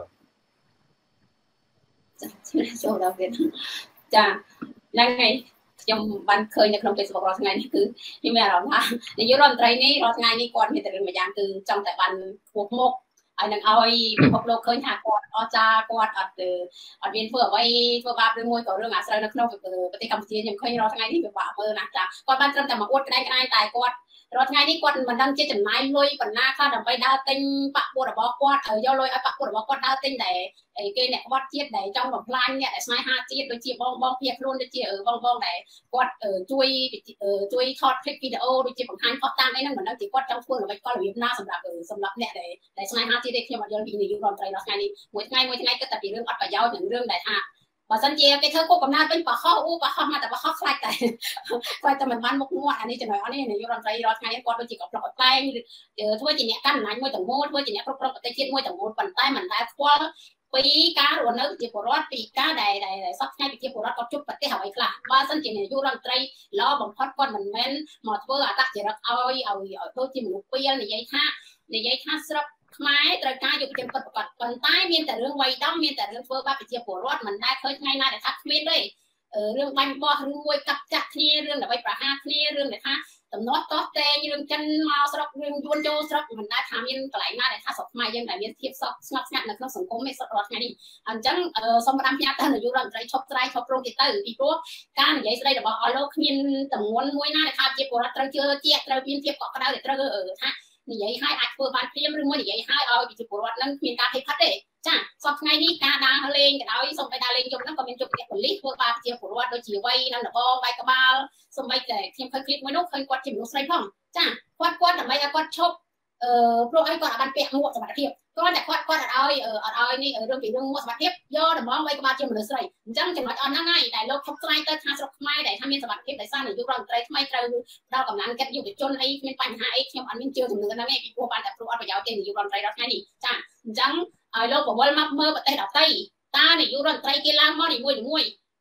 chỗ đó việt chà đang ngày trong ban khơiในขนมเป็นสปอร์ตไงนี่คือที่แม่เราว่าในยุโรปไทยนี่เราไงนี่ก่อนมีแต่เรื่องมาอย่างคือtrongแต่บันพวกมกไอ้นังเอาไอ้พวกโลกเคยหากอดอจากอดอัดเอออัดเวียนเฟื่อไว้เฟื่อบาปเรื่องมวยกับเรื่องอาศัยนักนอกเออปฏิกรรมเทียนยังเคยเราทั้งไงที่แบบว่าเมื่อนะจ๊ะก่อนบ้านเริ่มแต่มาอวดกันได้กันได้ตายกอดรถไงนี่กอดมันดังเจ๊จำนายลอยปันหน้าข้าดับไปดาวติงปะปวดบอกกอดเออย่อลอยไอ้ปะปวดบอกกอดดาวติงแต่ไอ้เกย์เนี่ยวัดเจี๊ยดแต่จ้องแบบพลายเนี่ยแต่สมัยห้าเจี๊ยดโดยเจี๊ยบบ้องบ้องเพียบรุ่นโดยเจี๊ยเออบ้องบ้องแต่กอดเออช่วยเออช่วยทอดคลิปวิดีโอโดยเจี๊ยบของฮันเขาตั้งได้นั่งเหมือนนั่งจีกอดจ้องเฟื่องหรือไม่ก็หรือหน้าสำหรับเออสำหรับเนี่ยแต่แต่สมัยห้าเจี๊ยดได้เที่ยวมาเดินปีนี้ยุโรปไทยรถไงนี่มวยไงมวยไงก็แต่ปีเรื่องอัดไปยาวถึงเรื่องแต่ฮะว่าสันเจียไปเธอโกกับนาเป็นปลาข้าวอู้ปลาข้าวมาแต่ปลาข้าวคลายแต่คลายแต่มันมันมกมั่วอันนี้จะหน่อยอันนี้ในยุโรปไทยรถไงกอดโดยจีกับปลอกแป้งเจอทั่วจีเนี่ยกั้นไหนมวยต่างโม่ทั่วจีเนี่ยครบครบแต่เจี๊ยบมวยต่างโม่ปั่นใต้มันได้ทั่วปีกาหรือเนื้อจีบรอดปีกาใดใดใดซักให้ไปจีบรอดก็จุดปฏิหารอีกละว่าสันจีเนี่ยยุโรปไทยล้อบังคับก้อนมันแม่นหมดเพื่อตักจีรักเอาเอาเอาตัวจีมุกเปี้ยในยัยท่าในยัยท่าสลับไม้ตระการอยู่เป็นประกอบคนใต้เมียนแต่เรื่องวัยต้องเมียนแต่เรื่องเฟื่อบ้าไปเจียบหัวรอดมันได้เคยง่ายน่าแต่ทักเมียนด้วยเออเรื่องบันบ่อเรื่องมวยกับจักนี่เรื่องแต่ใบประหารนี่เรื่องแต่ท่าตำนอตต่อเตยเรื่องจันมาสลับเรื่องยวนโจสลับมันได้ทำเมียนกลายน่าแต่ท่าสอบไม้ยังแต่เมียนเทียบสอบสงัดสงัดในเครื่องสังคมไม่สลอดไงนี่อันจังเออสมบัติยาตาหนูอยู่รังใจชอบใจชอบโรงติดตั้งอีกตัวการใหญ่ใส่แต่บอกเอาโลกเมียนตำนวนมวยน่าแต่ท่าเจียบหัวรอดตระเจอเจียตระเมียนเทียบเกาะกระดาษตระเออท่านี่ยัยให้อัดเปิดบานเพียมหรือว่านี่ยัยให้เอาไปจีบปวดนั่งมีการให้พัดเด็กจ้าสอบไงนี่การดาเลงกันเอาส่งไปดาเลงจมนั่งก็เป็นจุดเด็กผลิตเปิดบานจีบปวดโดยจีไว้นั่นหรอใบกระบาลส่งไปแต่เทียมเคยคลิปไม่นกเคยกดจีบนกใส่พ่องจ้ากดกดทำไมกดชกเอ่อโปรไอ้กดบันเปียกหัวสมัติเทียบก็แต่กดกดเอาเออเอานี่เออเรื่องปีเรื่องหัวสมัติเทียบย่อแต่มองใบกระบาลจีบมันใส่จังจังหวัดอ่อนง่ายแต่โลกทับใจเตอร์ทางสกไม่แต่ทำเมียนสมัติเทียบแต่สร้างในยุครังไตรทำไมเตอร์เรากำลังกันอยู่ในจนไอ้เป็นปัญหาไอ้เทียมอันนี้เจอถึงนึงนะแม่ปีพวกบ้านแต่พวกอันไปยาวเต็มในยุครังไตรเราแค่นี้จ้าจังไอ้โลกบอกว่ามักเมื่อประเทศดาวไต้ตาในยุครังไตรกีฬามอนี่มวยมวย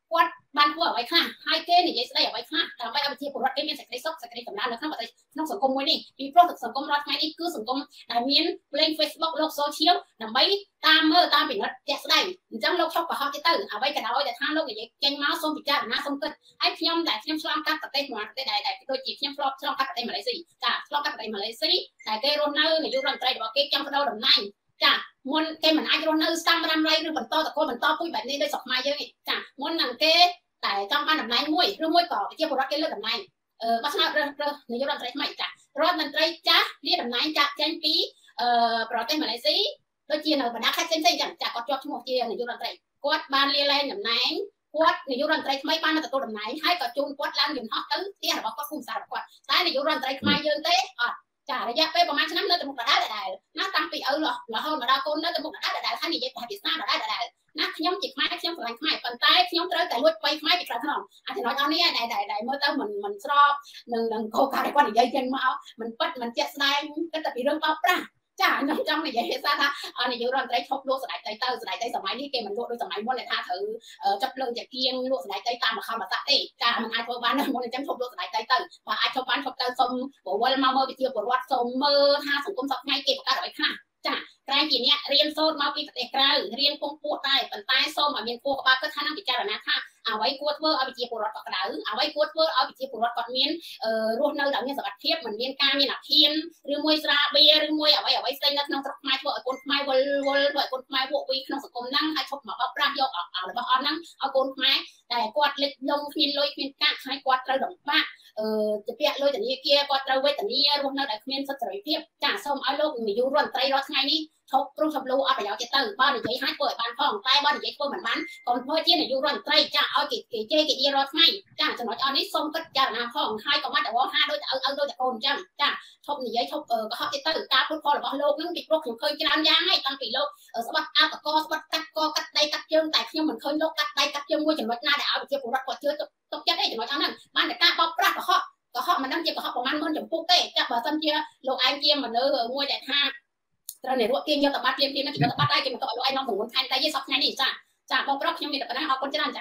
គាត់បានធ្វើអ្វីខ្លះហើយគេនិយាយស្ដីអ្វីខ្លះដើម្បីឲ្យប្រជាពលរដ្ឋគេមានសេចក្តីសុខសេចក្តីសម្រាប់នៅក្នុងប្រទេសក្នុងសង្គមមួយនេះពីព្រោះសង្គមរដ្ឋថ្ងៃនេះគឺសង្គមដែលមានលេង Facebook លោក social ដើម្បីតាមមើលតាមពិនិត្យជាក់ស្ដែងអញ្ចឹងលោកឈប់ប្រហោះទៅទៅអ្វីក៏ដោយតែថាលោកនិយាយចេញមកសូមពិចារណាសូមគិតហើយខ្ញុំដែលខ្ញុំឆ្លងកាត់ប្រទេសមួយប្រទេសដែលដូចជាខ្ញុំឆ្លងឆ្លងកាត់ប្រទេសម៉ាឡេស៊ីចាឆ្លងកាត់ប្រទេសម៉ាឡេស៊ីតែគេរស់នៅនាយករដ្ឋមន្ត្រីរបស់គេចង់បដូរតំណែងចាមុនគេមិនអាចរស់នៅស្តាមរ៉ាំរៃឬបន្តតកូលបន្តពូជបែបនេះដោយស្រុកខ្មែរយើងចាមុននឹងគេតែចង់បានតំណែងមួយឬមួយក៏ប្រជាពលរដ្ឋគេលើកតំណែងអឺបោះឆ្នោតរើសរើសនាយករដ្ឋមន្ត្រីថ្មីចារដ្ឋមន្ត្រីចាស់លាតំណែងចាក់ចេញពីអឺប្រទេសម៉ាឡេស៊ីដូចជានៅបណ្ដាខេត្តផ្សេងៗចឹងចាគាត់ជាប់ឈ្មោះជានាយករដ្ឋមន្ត្រីគាត់បានលាលែងតំណែងគាត់នាយករដ្ឋមន្ត្រីថ្មីបានទទួលតំណែងហើយក៏ជូនគាត់ឡើងយន្តហោះទៅផ្ទះរបស់គាត់ភូមិសាស្ត្ររបស់គាត់តែនាយករដ្ឋមន្ត្រីខ្មែរយើងទេអត់ចារយៈពេលប្រហែលឆ្នាំនៅតែមុខដដែលដដែលណាតាំងពីឪរហូតមកដល់កូននៅតែមុខដដែលដដែលហើយនិយាយប្រហែលពីស្នាដដែលដដែលណាខ្ញុំជាខ្មែរខ្ញុំស្រឡាញ់ខ្មែរប៉ុន្តែខ្ញុំត្រូវតែលួចបីខ្មែរពីក្រៅខ្នងអាចំណុចអស់នេះដែលដែលមើលទៅមិនមិនស្របនឹងនឹងគោលការណ៍ដែលគាត់និយាយចេញមកមិនពិតមិនជាក់ស្ដែងគិតតែពីរឿងបោកប្រាស់ចាខ្ញុំចង់និយាយថាថានាយករដ្ឋមន្ត្រីឈប់លក់ស្ដេចដីទៅស្ដេចដីសម័យនេះគេមិនលក់ដូចសម័យមុនដែលថាត្រូវចាប់លើងជាគៀងលក់ស្ដេចដីតាមមហមស័ក្តិទេចាមិនអាចធ្វើបានមុនអញ្ចឹងឈប់លក់ស្ដេចដីទៅបើអាចឈប់បានឈប់ទៅសុំប្រវល់មកមើលវិជាពលរដ្ឋសុំមើលថាសង្គមសប្តាហ៍ថ្ងៃគេបង្កើតអ្វីខ្លះចាក្រែងជាអ្នករៀនសូត្រមកពីប្រទេសក្រៅរៀនពងពោះដែរប៉ុន្តែសូមឲ្យមានគោលការណ៍គិតថានឹងពិចារណាថាអ្វីគួរធ្វើឲ្យវិជាពលរដ្ឋគាត់ក្តៅអ្វីគួរធ្វើឲ្យវិជាពលរដ្ឋគាត់មានរស់នៅដោយមានសុខភាពមិនមានការមានអាឃានឬមួយស្រាបៀរឬមួយអ្វីអ្វីផ្សេងនៅក្នុងស្រុកខ្មែរធ្វើឲ្យកូនខ្មែរវល់វល់ធ្វើឲ្យកូនខ្មែរវក់វីក្នុងសង្គមហ្នឹងហើយឈប់មកបោកប្រាស់យករបស់អស់ហ្នឹងឲ្យកូនខ្មែរតែគាត់លិចលងគ្មានលុយគ្មានកាក់ហើយគាត់ត្រូវលំបាកអឺជាពាក់លុយធនាគារគាត់ត្រូវវេទនារស់នៅដោយគ្មានសិទ្ធិសេរីភាពចាសូមឲ្យលោកនាយករដ្ឋមន្ត្រីរាល់ថ្ងៃនេះឈប់ព្រោះឈប់លូអត់ប្រយោជន៍ទេទៅបើនិយាយឲ្យធ្វើឲ្យបានផងតែបើនិយាយធ្វើមិនបានកុំធ្វើជានាយករដ្ឋមន្ត្រីចាឲ្យគេគេជេរគេនិយាយរាល់ថ្ងៃចាចំណុចអស់នេះសូមគិតចារណាផងហើយក៏មកតែវល់ហាដូចឪឪដូចតែកូនអញ្ចឹងចាឈប់និយាយឈប់កុហកទៀតទៅការពុតផលរបស់លោកនឹងពីព្រោះខ្ញុំឃើញច្រើនយ៉ាងហើយតាំងពីលោកស្បាត់អាតកស្បាត់កាត់កកាត់ដៃកាត់ជើងតែខ្ញុំមិនឃើញលោកកាត់ដៃកាត់ជើងមួយចំណុចណាដែលឲ្យប្រជាពលរដ្ឋគាត់ជឿទុកចិត្តទេចំណុចហ្នឹងបានតែការបោកប្រាស់កុហកកុហកមិនដឹងជាកុហកប្រមាណម៉ឺនចំពុកទេចាបើសិនជាលោកឯងជាមនុស្សមួយដែលថាត្រូវតែរត់ទាញយកតបាត់ទាញទាញនឹងយកតបាត់ដែរគេមិនទៅឲ្យលោកឯងនាំប្រវត្តិខែតែយេសប្តាហ៍នេះចាចាបងប្រុសខ្ញុំមានតែប៉ុណ្ណឹងអរគុណច្រើនចា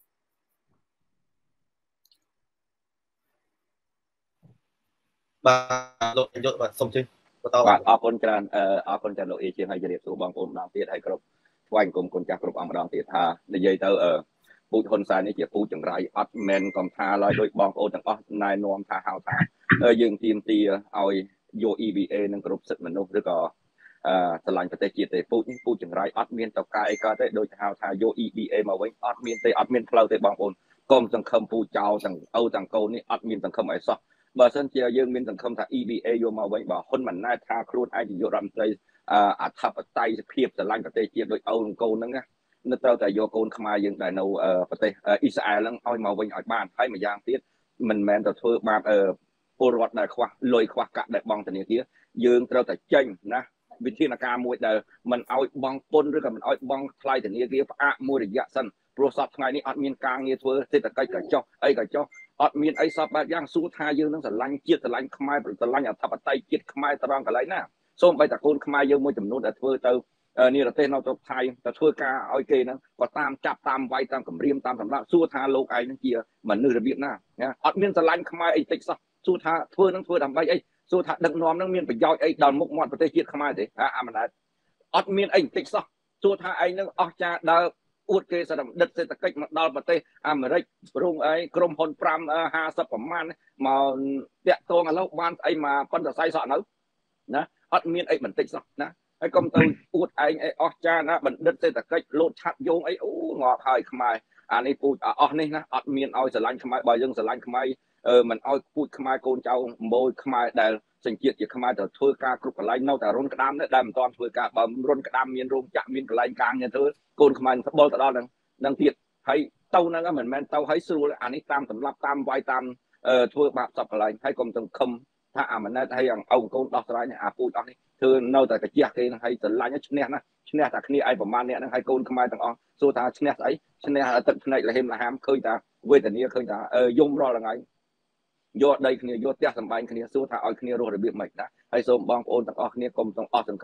បាទលោកយុទ្ធបាទសូមជឿបន្តបាទអរគុណច្រើនអរគុណច្រើនលោកអេជាងហើយជម្រាបសួរបងប្អូនម្ដងទៀតហើយគ្រប់ថ្វាយគុំគុណចាស់គ្រប់អង្គម្ដងទៀតថានិយាយទៅពូជហ៊ុនសែននេះជាពូជចង្រៃអត់មែនកំថាឡើយដោយបងប្អូនទាំងអស់ណែនាំថាហៅថាយើងទាមទារឲ្យយក E V A នឹងគ្រប់សិទ្ធិមនុស្សឬក៏អឺឆ្លាញ់ប្រទេសជាតិទេពូជនេះពូជចង្រៃអត់មានតកាអីកើតទេដូចហៅថាយក E V A មកវិញអត់មានទេអត់មានផ្លូវទេបងប្អូនកុំសង្ឃឹមពូជចោលទាំងឪទាំងកូននេះអត់មានសង្ឃឹមអីសោះបើសិនជាយើងមានសង្ឃឹមថា E V A យកមកវិញបើហ៊ុនម៉ាណែតថាខ្លួនឯងជាយករដ្ឋមន្ត្រីអធិបតេយ្យភាពឆ្លាញ់ប្រទេសជាតិដោយឪនិងកូនហ្នឹងណានៅត្រូវតែយកកូនខ្មែរយើងដែលនៅប្រទេសអ៊ីស្រាអែលហ្នឹងឲ្យមកវិញឲ្យបានហើយម្យ៉ាងទៀតមិនមែនទៅធ្វើបាបពលរដ្ឋដែលខ្វះលុយខ្វះកាក់ដែលបង់ធនាគារយើងត្រូវតែចេញណាវិធានការមួយដែលមិនឲ្យបង់ពន្ធឬក៏មិនឲ្យបង់ថ្លៃធនាគារផ្អាកមួយរយៈសិនព្រោះសពថ្ងៃនេះអត់មានការងារធ្វើសេដ្ឋកិច្ចក៏ចុះអីក៏ចុះអត់មានអីសពបែបយ៉ាងសួរថាយើងនឹងស្រឡាញ់ជាតិស្រឡាញ់ខ្មែរស្រឡាញ់អធិបតេយ្យជាតិខ្មែរត្រង់កន្លែងណាសូម្បីតែកូនខ្មែរយើងមួយចំនួនដែលធ្វើទៅនិរទេសនៅទៅថៃទៅធ្វើការឲ្យគេហ្នឹងក៏តាមចាប់តាមវាយតាមគម្រាមតាមសម្រាប់សួរថាលោកឯងនឹងជាមនុស្សរបៀបណាអត់មានស្រឡាញ់ខ្មែរអីតិចសោះសួរថាធ្វើនឹងធ្វើដើម្បីអីសួរថាដឹកនាំនឹងមានប្រយោជន៍អីដល់មុខមាត់ប្រទេសជាតិខ្មែរទេអាម៉ាណែតអត់មានអីតិចសោះសួរថាឯងនឹងអស់ចាដើរអួតគេសកម្មដិតសេដ្ឋកិច្ចមកដល់ប្រទេសអាមេរិករងអីក្រុមហ៊ុនប្រាំហាសិបប្រមាណមកតាក់ទងឥឡូវបានអីមកប៉ុន្តែសៃសក់នៅណាអត់មានអីបន្តិចសោះណាហើយកុំទៅអួតឯងអីអស់ចាណាបណ្ឌិតសេដ្ឋកិច្ចលោតឆាត់យោងអីអូងាប់ហើយខ្មែរអានេះពូជអស់នេះណាអត់មានឲ្យស្រឡាញ់ខ្មែរបើយើងស្រឡាញ់ខ្មែរមិនឲ្យពូជខ្មែរកូនចៅម៉ូយខ្មែរដែលសញ្ជាតិជាខ្មែរទៅធ្វើការគ្រប់កន្លែងនៅតែរុនក្តាមនេះដែលមិនទាន់ធ្វើការបើរុនក្តាមមានរោងចក្រមានកន្លែងការងារធ្វើកូនខ្មែរត្បល់ទៅដល់នឹងនឹងទៀតហើយទៅហ្នឹងមិនមែនទៅឲ្យស្រួលអានេះតាមសម្រាប់តាមវាយតាមធ្វើបាបសពកន្លែងហើយកុំទៅខំថាអាម៉ាណែតហើយអង្គកូនដោះស្រាយអាពូជអស់នេះធ្វើនៅតែកាជះគេនឹងឲ្យស្រឡាញ់ឈ្នះណាឈ្នះតែគ្នាឯប្រមាណអ្នកហ្នឹងឲ្យកូនខ្មែរទាំងអស់សួរថាឈ្នះស្អីឈ្នះទឹកភ្នែកលហេមលហាមឃើញថាវេទនាឃើញថាយំរាល់ថ្ងៃយកដីគ្នាយកផ្ទះសម្បែងគ្នាសួរថាឲ្យគ្នារស់របៀបម៉េចណាហើយសូមបងប្អូនទាំងអស់គ្នាកុំទាំងអស់សង្ឃឹមព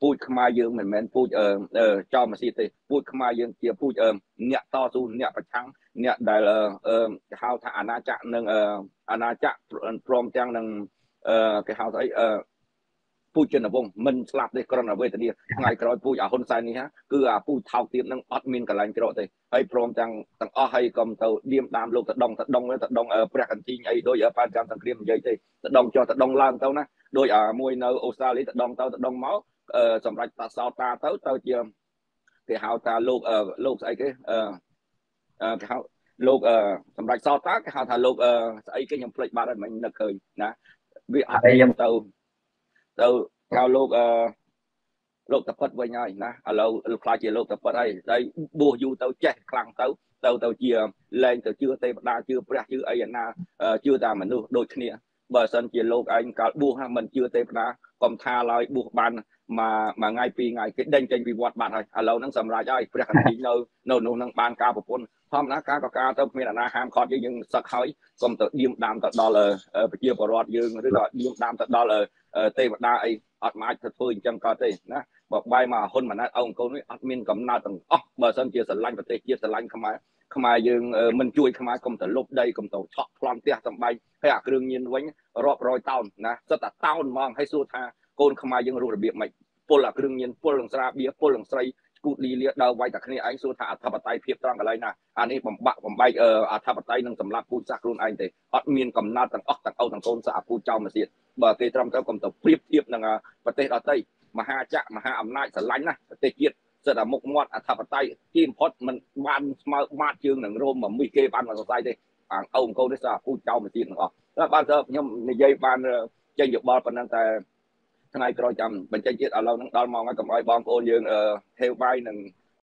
ពូជខ្មែរយើងមិនមែនពូជអឺចោលម៉ាស៊ីនទេពូជខ្មែរយើងជាពូជអ្នកតស៊ូអ្នកប្រឆាំងអ្នកដែលអឺគេហៅថាអាណាចក្រនិងអាណាចក្រព្រមទាំងនឹងអឺគេហៅថាអីអឺពូជជនវង្សមិនស្លាប់ទេគ្រាន់តែវេទនាថ្ងៃក្រោយពូជអាហ៊ុនសែននេះគឺអាពូជថោកទៀតនឹងអត់មានកន្លែងក្រកទេហើយព្រមទាំងទាំងអស់ហើយកុំទៅឌៀមដាមលោកតដងតដងតដងព្រះកន្ទីងអីដូចបានចាំសង្គ្រាមនិយាយទេតដងចុះតដងឡើងទៅណាដោយអាមួយនៅអូស្ត្រាលីតដងទៅតដងមកសម្រាប់តាសោតាទៅទៅជាគេហៅថាលោកលោកស្អីគេអឺគេហៅលោកសម្រាប់សោតាគេហៅថាលោកស្អីគេខ្ញុំភ្លេចបាត់ហើយមិននឹកឃើញណាវាអត់ខ្ញុំទៅទៅហៅលោកអឺលោកតពិតវិញហើយណាឥឡូវលោកខ្លាចជាលោកតពិតហើយហើយបួសយូរទៅចេះខ្លាំងទៅទៅទៅជាលែងទៅជឿទេវតាជឿព្រះជឿអីណាជឿតែមនុស្សដូចគ្នាបើសិនជាលោកឯងកាលបួសមិនជឿទេវតាកុំថាឡើយបួសបានមួយមួយថ្ងៃពីរថ្ងៃគេដេញចេញពីវត្តបាត់ហើយឥឡូវហ្នឹងសម្រាប់ហើយព្រះកន្ទីងនៅនៅនោះហ្នឹងបានការប្រពន្ធធម្មតាការក៏ការទៅគ្មានអាណាហាមឃាត់យើងយើងសឹកហើយកុំទៅឌៀមដាមទៅដល់ប្រជាពលរដ្ឋយើងឬក៏ឌៀមដាមទៅដល់ទេវតាអីអត់អាចទៅធ្វើអញ្ចឹងក៏ទេណាបើបាយមកហ៊ុនម៉ាណែតអោអង្គូននេះអត់មានកំណត់ទាំងអស់បើសិនជាស្រឡាញ់ប្រទេសជាតិស្រឡាញ់ខ្មែរខ្មែរយើងមិនជួយខ្មែរកុំទៅលុបដីកុំទៅឆក់ប្លន់ផ្ទះសំបែងហើយអាគ្រឿងញៀនវិញរាប់រយតោនណាសិតតែតោនហ្មងហើយសួរថាកូនខ្មែរយើងរស់របៀបម៉េចពលអាគ្រឿងញៀនពលនឹងស្រាបៀពលនឹងស្រីគូតលីលាដើរវាយតែគ្នាឯងសួរថាអធិបតេយ្យភាពត្រង់កន្លែងណាអានេះបំបាក់បំបែកអធិបតេយ្យនឹងសម្លាប់ពូជសាសន៍ខ្លួនឯងទេអត់មានកំណត់ទាំងអស់ទាំងអូនទាំងកូនសាពូជចៅមកទៀតបើគេត្រឹមត្រូវកុំទៅប្រៀបធៀបនឹងប្រទេសដទៃមហាចក្រមហាអំណាចស្រឡាញ់ណាប្រទេសជាតិសិតតែមុខមាត់អធិបតេយ្យទីបំផុតមិនបានស្មើបាតជើងនឹងរោមមីគេបានមកសរសៃទេអាអូនកូននេះសាពូជចៅមកទៀតទាំងអស់តែបានទៅខ្ញុំនិយាយបានចេញយោបល់ប៉ុណ្ណឹងតែថ្ងៃក្រោយចាំបញ្ចេញទៀតឥឡូវហ្នឹងដល់ម៉ោងហើយកុំឲ្យបងប្អូនយើងហេវបាយនឹង